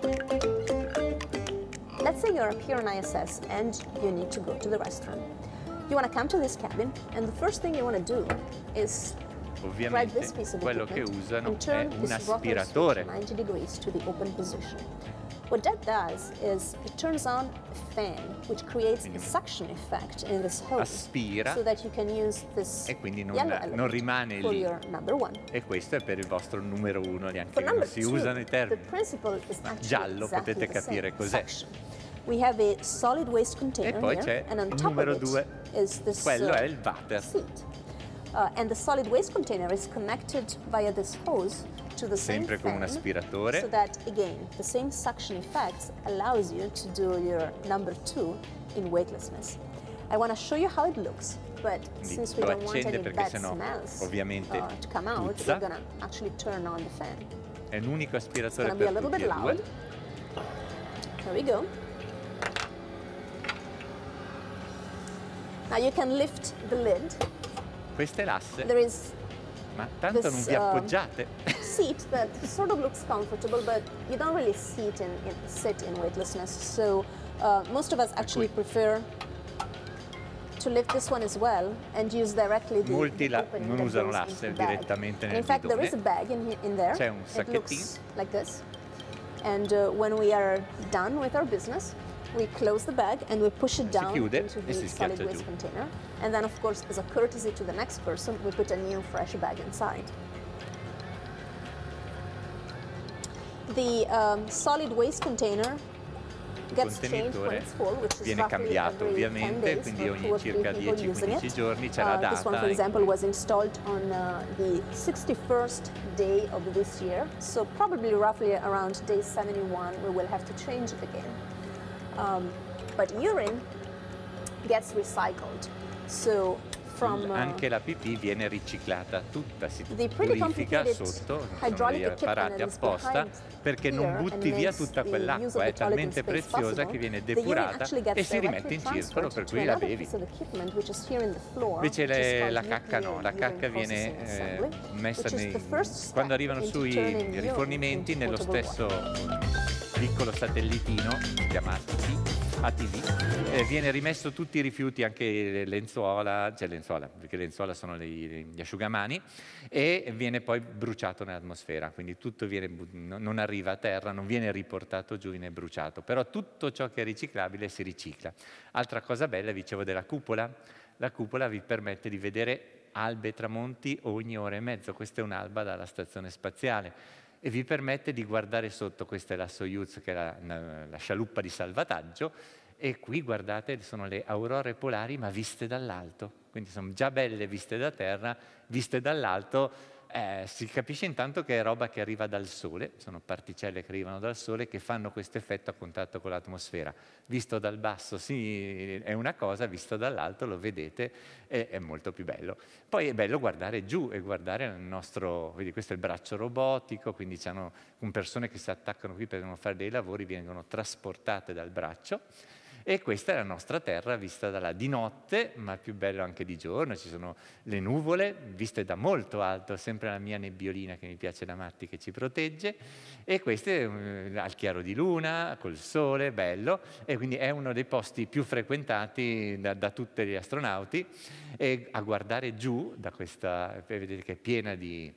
[SPEAKER 9] Let's say you're up here on I S S and you need to go to the restroom. You want to come to this cabin, and the first thing you want to do is grab this
[SPEAKER 2] Ovviamente
[SPEAKER 9] piece of
[SPEAKER 2] quello che
[SPEAKER 9] equipment
[SPEAKER 2] usano
[SPEAKER 9] and
[SPEAKER 2] è
[SPEAKER 9] turn
[SPEAKER 2] un
[SPEAKER 9] this rocker switch
[SPEAKER 2] aspiratore.
[SPEAKER 9] ninety degrees to the open position. What that does is it turns on a fan, which creates a suction effect in this hose,
[SPEAKER 2] Aspira
[SPEAKER 9] so that you can use this
[SPEAKER 2] e quindi non,
[SPEAKER 9] yellow
[SPEAKER 2] non
[SPEAKER 9] element
[SPEAKER 2] rimane
[SPEAKER 9] for
[SPEAKER 2] lì.
[SPEAKER 9] your number one.
[SPEAKER 2] E questo è per il vostro numero uno, neanche
[SPEAKER 9] For
[SPEAKER 2] che non
[SPEAKER 9] number
[SPEAKER 2] si
[SPEAKER 9] two,
[SPEAKER 2] usano i
[SPEAKER 9] the
[SPEAKER 2] termini.
[SPEAKER 9] principle is actually
[SPEAKER 2] Giallo
[SPEAKER 9] exactly
[SPEAKER 2] potete
[SPEAKER 9] the same,
[SPEAKER 2] capire cos'è.
[SPEAKER 9] suction. We have a solid waste container
[SPEAKER 2] E poi
[SPEAKER 9] here,
[SPEAKER 2] c'è
[SPEAKER 9] and on
[SPEAKER 2] il
[SPEAKER 9] top
[SPEAKER 2] numero
[SPEAKER 9] of it
[SPEAKER 2] due,
[SPEAKER 9] is this
[SPEAKER 2] quello
[SPEAKER 9] uh,
[SPEAKER 2] è il water.
[SPEAKER 9] seat. Uh, and the solid waste container is connected via this hose to the same
[SPEAKER 2] Sempre con un
[SPEAKER 9] fan,
[SPEAKER 2] aspiratore.
[SPEAKER 9] so that again the same suction effect allows you to do your number two in weightlessness. I want to show you how it looks, but
[SPEAKER 2] Quindi
[SPEAKER 9] since we
[SPEAKER 2] lo
[SPEAKER 9] don't want
[SPEAKER 2] accende
[SPEAKER 9] any
[SPEAKER 2] perché
[SPEAKER 9] bad
[SPEAKER 2] sennò
[SPEAKER 9] smells
[SPEAKER 2] ovviamente
[SPEAKER 9] uh, to come out,
[SPEAKER 2] puzza.
[SPEAKER 9] we're gonna actually turn on the fan.
[SPEAKER 2] È un unico
[SPEAKER 9] It's
[SPEAKER 2] aspiratore
[SPEAKER 9] gonna be a
[SPEAKER 2] per
[SPEAKER 9] little
[SPEAKER 2] tutti
[SPEAKER 9] bit
[SPEAKER 2] e due.
[SPEAKER 9] loud. There we go. Now you can lift the lid.
[SPEAKER 2] Questo è l'asse.
[SPEAKER 9] There is
[SPEAKER 2] Ma tanto
[SPEAKER 9] this,
[SPEAKER 2] non vi
[SPEAKER 9] uh,
[SPEAKER 2] appoggiate.
[SPEAKER 9] seat that sort of looks comfortable, but you don't really sit in, in, sit in weightlessness. So uh, most of us actually prefer to lift this one as well and use directly the,
[SPEAKER 2] Molti
[SPEAKER 9] the
[SPEAKER 2] la-
[SPEAKER 9] opening
[SPEAKER 2] non
[SPEAKER 9] that
[SPEAKER 2] usano
[SPEAKER 9] goes
[SPEAKER 2] l'asse
[SPEAKER 9] into the bag.
[SPEAKER 2] direttamente
[SPEAKER 9] And
[SPEAKER 2] nel
[SPEAKER 9] in fact, there is a
[SPEAKER 2] bidone.
[SPEAKER 9] bag in, he- in there.
[SPEAKER 2] C'è un
[SPEAKER 9] It looks
[SPEAKER 2] sacchettino.
[SPEAKER 9] like this. And uh, when we are done with our business, we close the bag and we push it
[SPEAKER 2] Si
[SPEAKER 9] down
[SPEAKER 2] chiude
[SPEAKER 9] into
[SPEAKER 2] e
[SPEAKER 9] the
[SPEAKER 2] si
[SPEAKER 9] solid
[SPEAKER 2] schiaccia
[SPEAKER 9] waste
[SPEAKER 2] giù.
[SPEAKER 9] container. And then, of course, as a courtesy to the next person, we put a new fresh bag inside. The um, solid waste container
[SPEAKER 2] Il
[SPEAKER 9] gets changed when
[SPEAKER 2] contenitore
[SPEAKER 9] it's full, which is
[SPEAKER 2] viene
[SPEAKER 9] roughly
[SPEAKER 2] cambiato
[SPEAKER 9] every ten
[SPEAKER 2] ovviamente,
[SPEAKER 9] days
[SPEAKER 2] quindi
[SPEAKER 9] for two
[SPEAKER 2] ogni
[SPEAKER 9] or three
[SPEAKER 2] circa
[SPEAKER 9] people
[SPEAKER 2] dieci
[SPEAKER 9] using
[SPEAKER 2] quindici
[SPEAKER 9] it.
[SPEAKER 2] giorni c'è la
[SPEAKER 9] Uh, this one,
[SPEAKER 2] data
[SPEAKER 9] for
[SPEAKER 2] in
[SPEAKER 9] example, was installed on uh, the sixty-first day of this year, so probably roughly around day seventy-one we will have to change it again. Um, but urine gets recycled, so from uh,
[SPEAKER 2] Anche la pipì viene riciclata tutta, si
[SPEAKER 9] the pretty
[SPEAKER 2] purifica
[SPEAKER 9] complicated
[SPEAKER 2] sotto, sono
[SPEAKER 9] hydraulic
[SPEAKER 2] degli
[SPEAKER 9] equipment
[SPEAKER 2] apparati
[SPEAKER 9] that is
[SPEAKER 2] apposta
[SPEAKER 9] behind
[SPEAKER 2] perché non
[SPEAKER 9] here
[SPEAKER 2] butti
[SPEAKER 9] and
[SPEAKER 2] via
[SPEAKER 9] makes
[SPEAKER 2] tutta
[SPEAKER 9] the use
[SPEAKER 2] quell'acqua,
[SPEAKER 9] of
[SPEAKER 2] è
[SPEAKER 9] the toilet in
[SPEAKER 2] talmente
[SPEAKER 9] space
[SPEAKER 2] preziosa
[SPEAKER 9] possible,
[SPEAKER 2] che viene
[SPEAKER 9] the urine
[SPEAKER 2] depurata
[SPEAKER 9] actually
[SPEAKER 2] e
[SPEAKER 9] gets
[SPEAKER 2] si rimette
[SPEAKER 9] directly
[SPEAKER 2] in circolo, per
[SPEAKER 9] transferred
[SPEAKER 2] cui
[SPEAKER 9] to
[SPEAKER 2] la
[SPEAKER 9] another
[SPEAKER 2] bevi.
[SPEAKER 9] piece of equipment which is here in the floor,
[SPEAKER 2] Invece
[SPEAKER 9] which is
[SPEAKER 2] le-
[SPEAKER 9] called
[SPEAKER 2] la cacca no,
[SPEAKER 9] U P A,
[SPEAKER 2] la cacca
[SPEAKER 9] urine
[SPEAKER 2] viene
[SPEAKER 9] processing
[SPEAKER 2] eh,
[SPEAKER 9] assembly,
[SPEAKER 2] messa
[SPEAKER 9] which is
[SPEAKER 2] nei,
[SPEAKER 9] the first step
[SPEAKER 2] quando arrivano
[SPEAKER 9] into
[SPEAKER 2] sui
[SPEAKER 9] turning urine
[SPEAKER 2] rifornimenti
[SPEAKER 9] into
[SPEAKER 2] nello
[SPEAKER 9] potable
[SPEAKER 2] stesso
[SPEAKER 9] water.
[SPEAKER 2] piccolo satellitino, si chiama A T V, A T V, eh, viene rimesso tutti i rifiuti, anche le lenzuola, cioè lenzuola, perché le lenzuola sono le- gli asciugamani, e viene poi bruciato nell'atmosfera, quindi tutto viene, bu- no- non arriva a terra, non viene riportato giù, viene bruciato, però tutto ciò che è riciclabile si ricicla. Altra cosa bella, vi dicevo della cupola, la cupola vi permette di vedere albe e tramonti ogni ora e mezzo, questa è un'alba dalla stazione spaziale, e vi permette di guardare sotto, questa è la Soyuz, che è la, la- la scialuppa di salvataggio, e qui guardate sono le aurore polari ma viste dall'alto, quindi sono già belle viste da terra, viste dall'alto eh, si capisce intanto che è roba che arriva dal Sole, sono particelle che arrivano dal Sole che fanno questo effetto a contatto con l'atmosfera. Visto dal basso sì, è una cosa, visto dall'alto lo vedete, è, è molto più bello. Poi è bello guardare giù e guardare il nostro, vedi, questo è il braccio robotico, quindi c'hanno con persone che si attaccano qui per non fare dei lavori, vengono trasportate dal braccio. E questa è la nostra Terra vista da là di notte, ma più bello anche di giorno, ci sono le nuvole viste da molto alto, sempre la mia nebbiolina che mi piace da matti che ci protegge, e questo è eh, al chiaro di luna, col sole, bello, e quindi è uno dei posti più frequentati da, da tutti gli astronauti, e a guardare giù da questa, vedete che è piena di...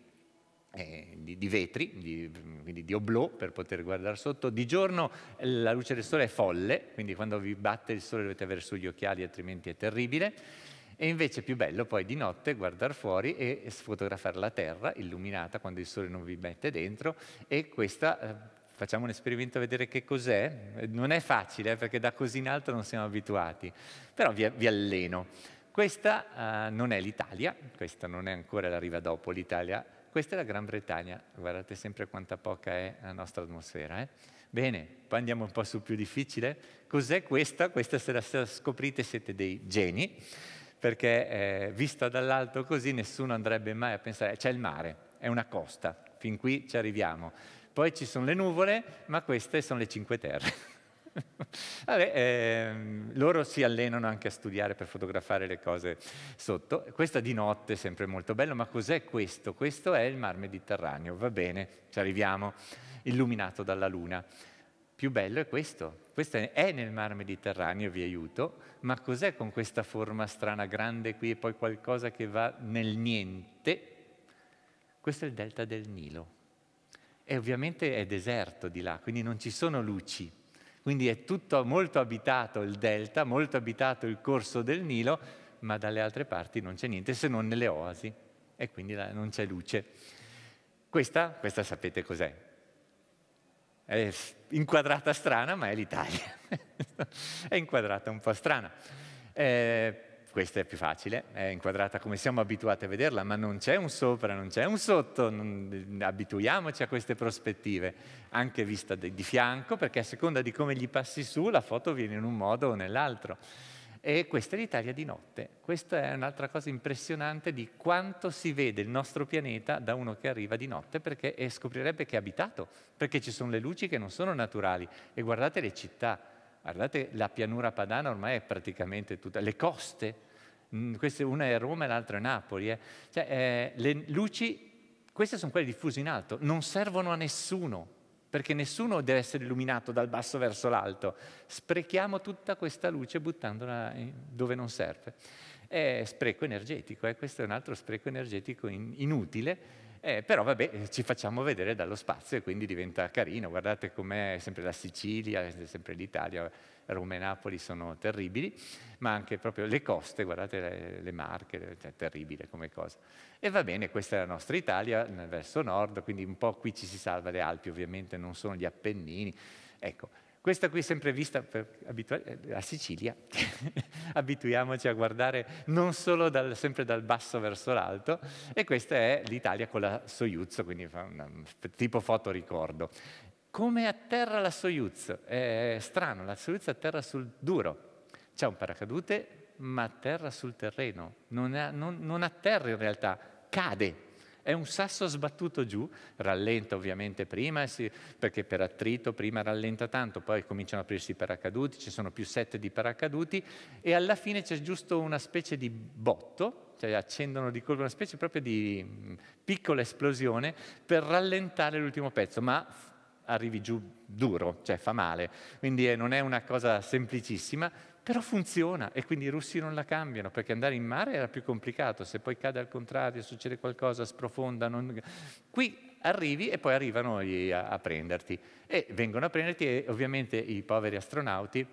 [SPEAKER 2] Eh, di, di vetri, di, quindi di oblò per poter guardare sotto. Di giorno la luce del sole è folle, quindi quando vi batte il sole dovete avere sugli occhiali, altrimenti è terribile. E invece è più bello poi di notte guardare fuori e sfotografare la Terra illuminata quando il sole non vi mette dentro, e questa eh, facciamo un esperimento a vedere che cos'è. Non è facile, eh, perché da così in alto non siamo abituati, però vi, vi alleno. Questa uh, non è l'Italia, questa non è ancora la riva dopo l'Italia, questa è la Gran Bretagna. Guardate sempre quanta poca è la nostra atmosfera. Eh? Bene, poi andiamo un po' sul più difficile. Cos'è questa? Questa, se la scoprite, siete dei geni, perché eh, vista dall'alto così nessuno andrebbe mai a pensare. C'è il mare, è una costa, fin qui ci arriviamo. Poi ci sono le nuvole, ma queste sono le Cinque Terre. Vabbè, ehm, loro si allenano anche a studiare per fotografare le cose sotto. Questa di notte è sempre molto bello, ma cos'è questo? Questo è il Mar Mediterraneo, va bene, ci arriviamo, illuminato dalla luna. Più bello è questo, questo è nel Mar Mediterraneo, vi aiuto, ma cos'è con questa forma strana grande qui e poi qualcosa che va nel niente? Questo è il delta del Nilo. E ovviamente è deserto di là, quindi non ci sono luci. Quindi è tutto molto abitato il delta, molto abitato il corso del Nilo, ma dalle altre parti non c'è niente se non nelle oasi, e quindi non c'è luce. Questa, questa sapete cos'è? È inquadrata strana, ma è l'Italia. È inquadrata un po' strana. Eh, questa è più facile, è inquadrata come siamo abituati a vederla, ma non c'è un sopra, non c'è un sotto, non, abituiamoci a queste prospettive, anche vista di, di fianco, perché a seconda di come gli passi su, la foto viene in un modo o nell'altro. E questa è l'Italia di notte. Questa è un'altra cosa impressionante di quanto si vede il nostro pianeta da uno che arriva di notte, perché e scoprirebbe che è abitato, perché ci sono le luci che non sono naturali. E guardate le città, guardate la pianura padana, ormai è praticamente tutta, le coste, mh, queste, una è Roma e l'altra è Napoli. Eh. Cioè, eh, le luci, queste sono quelle diffuse in alto, non servono a nessuno, perché nessuno deve essere illuminato dal basso verso l'alto. Sprechiamo tutta questa luce buttandola dove non serve. È spreco energetico, eh? Questo è un altro spreco energetico in, inutile, eh, però vabbè, ci facciamo vedere dallo spazio e quindi diventa carino. Guardate com'è sempre la Sicilia, è sempre l'Italia, Roma e Napoli sono terribili, ma anche proprio le coste, guardate le, le Marche, è terribile come cosa. E va bene, questa è la nostra Italia, verso nord, quindi un po' qui ci si salva, le Alpi ovviamente non sono gli Appennini. Ecco, questa qui sempre vista per abituare, la Sicilia, abituiamoci a guardare non solo dal, sempre dal basso verso l'alto, e questa è l'Italia con la Soyuz, quindi fa una, tipo fotoricordo. Come atterra la Soyuz? È strano, la Soyuz atterra sul duro, c'è un paracadute ma atterra sul terreno, non, è, non, non atterra in realtà, cade. È un sasso sbattuto giù, rallenta ovviamente prima, sì, perché per attrito prima rallenta tanto, poi cominciano a aprirsi i paracaduti, ci sono più set di paracaduti e alla fine c'è giusto una specie di botto, cioè accendono di colpo una specie proprio di mh, piccola esplosione per rallentare l'ultimo pezzo, ma arrivi giù duro, cioè fa male, quindi eh, non è una cosa semplicissima, però funziona e quindi i russi non la cambiano, perché andare in mare era più complicato, se poi cade al contrario, succede qualcosa, sprofonda, non... qui arrivi e poi arrivano a, a prenderti e vengono a prenderti e ovviamente i poveri astronauti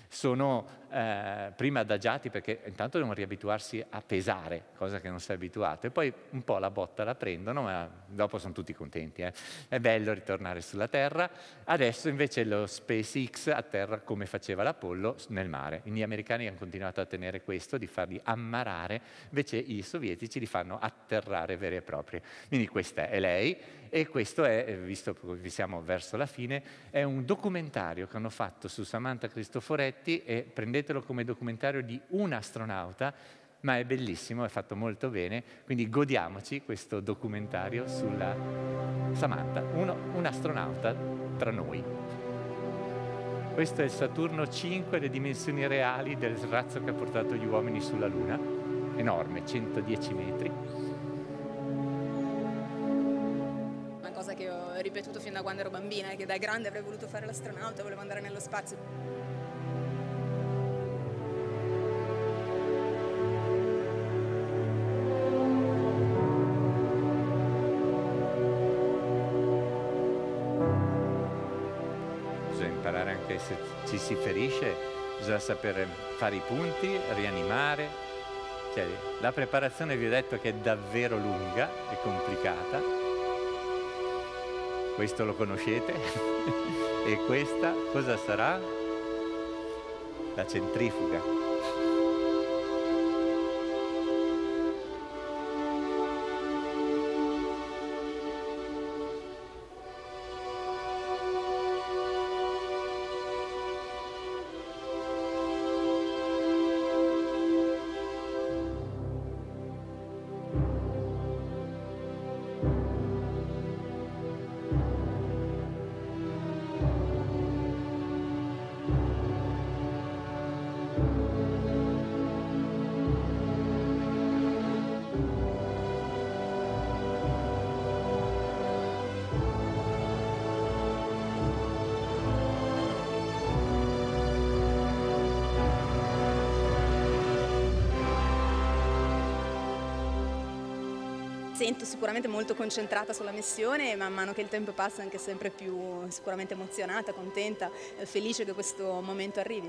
[SPEAKER 2] sono eh, prima adagiati perché intanto devono riabituarsi a pesare, cosa che non si è abituato, e poi un po' la botta la prendono, ma dopo sono tutti contenti. Eh. È bello ritornare sulla Terra. Adesso invece lo SpaceX atterra come faceva l'Apollo nel mare. Gli americani hanno continuato a tenere questo, di farli ammarare, invece i sovietici li fanno atterrare veri e propri. Quindi questa è lei. E questo è, visto che siamo verso la fine, è un documentario che hanno fatto su Samantha Cristoforetti e prendetelo come documentario di un astronauta, ma è bellissimo, è fatto molto bene, quindi godiamoci questo documentario sulla Samantha, uno, un astronauta tra noi. Questo è il Saturno cinque, le dimensioni reali del razzo che ha portato gli uomini sulla Luna, enorme, centodieci metri.
[SPEAKER 20] Che ho ripetuto fin da quando ero bambina e che da grande avrei voluto fare l'astronauta, volevo andare nello spazio.
[SPEAKER 2] Bisogna imparare anche se ci si ferisce, bisogna sapere fare i punti, rianimare. Cioè, la preparazione vi ho detto che è davvero lunga e complicata. Questo lo conoscete? E questa cosa sarà? La centrifuga.
[SPEAKER 20] Sento sicuramente molto concentrata sulla missione e man mano che il tempo passa anche sempre più sicuramente emozionata, contenta, felice che questo momento arrivi.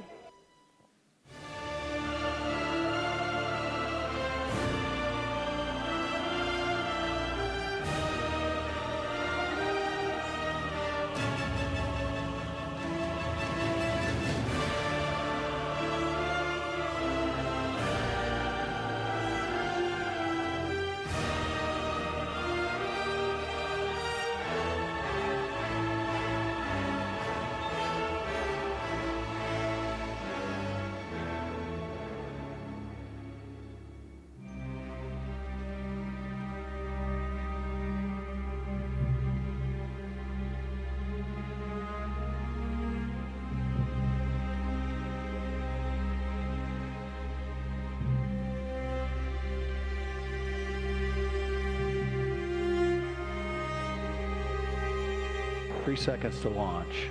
[SPEAKER 21] Three seconds to launch.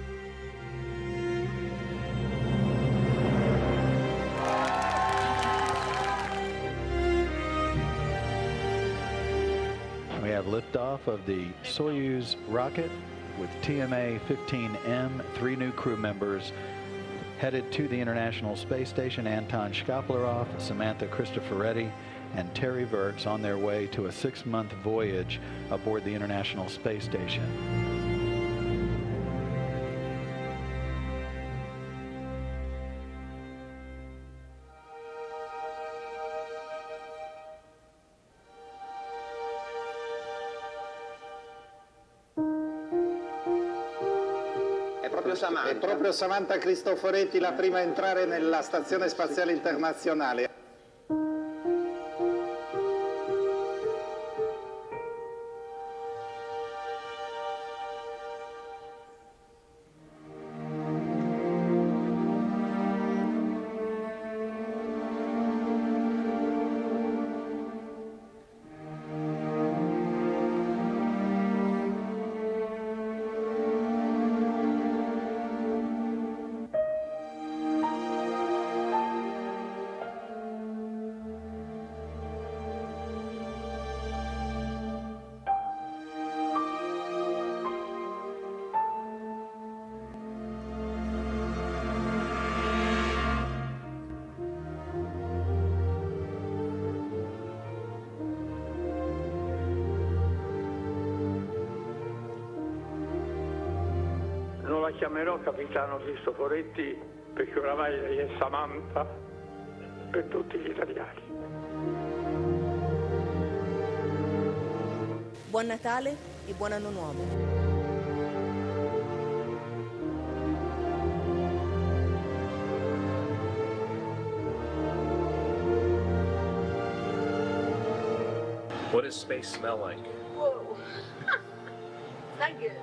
[SPEAKER 21] We have liftoff of the Soyuz rocket with T M A fifteen M, three new crew members headed to the International Space Station, Anton Shkaplerov, Samantha Cristoforetti, and Terry Virts on their way to a six-month voyage aboard the International Space Station.
[SPEAKER 22] Samantha. È proprio Samantha Cristoforetti la prima a entrare nella Stazione Spaziale Internazionale.
[SPEAKER 23] Non la chiamerò capitano Cristoforetti perché oramai lei è Samantha per tutti gli italiani.
[SPEAKER 20] Buon Natale e buon anno nuovo.
[SPEAKER 19] What does space smell like?
[SPEAKER 20] Whoa. Not good.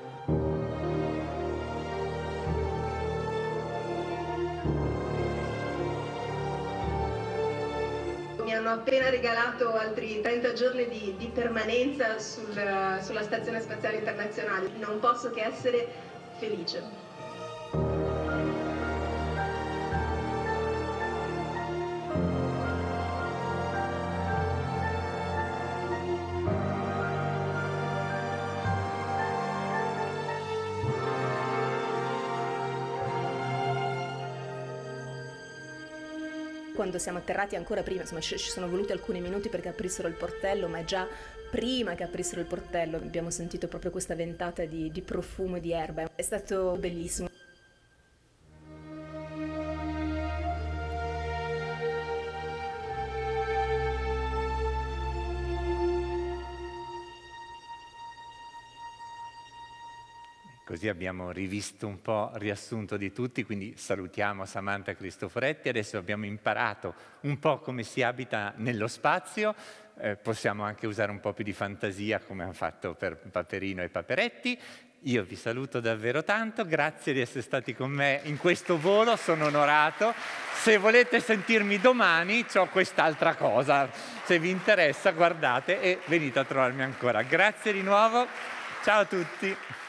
[SPEAKER 20] Mi hanno appena regalato altri trenta giorni di, di permanenza sul, sulla Stazione Spaziale Internazionale. Non posso che essere felice.
[SPEAKER 1] quando siamo atterrati ancora prima, insomma ci, ci sono voluti alcuni minuti perché aprissero il portello, ma già prima che aprissero il portello abbiamo sentito proprio questa ventata di, di profumo e di erba. È stato bellissimo.
[SPEAKER 2] Così abbiamo rivisto un po' il riassunto di tutti, quindi salutiamo Samantha Cristoforetti. Adesso abbiamo imparato un po' come si abita nello spazio, eh, possiamo anche usare un po' più di fantasia come hanno fatto per Paperino e Paperetti. Io vi saluto davvero tanto, grazie di essere stati con me in questo volo, sono onorato. Se volete sentirmi domani c'ho quest'altra cosa, se vi interessa guardate e venite a trovarmi ancora. Grazie di nuovo, ciao a tutti.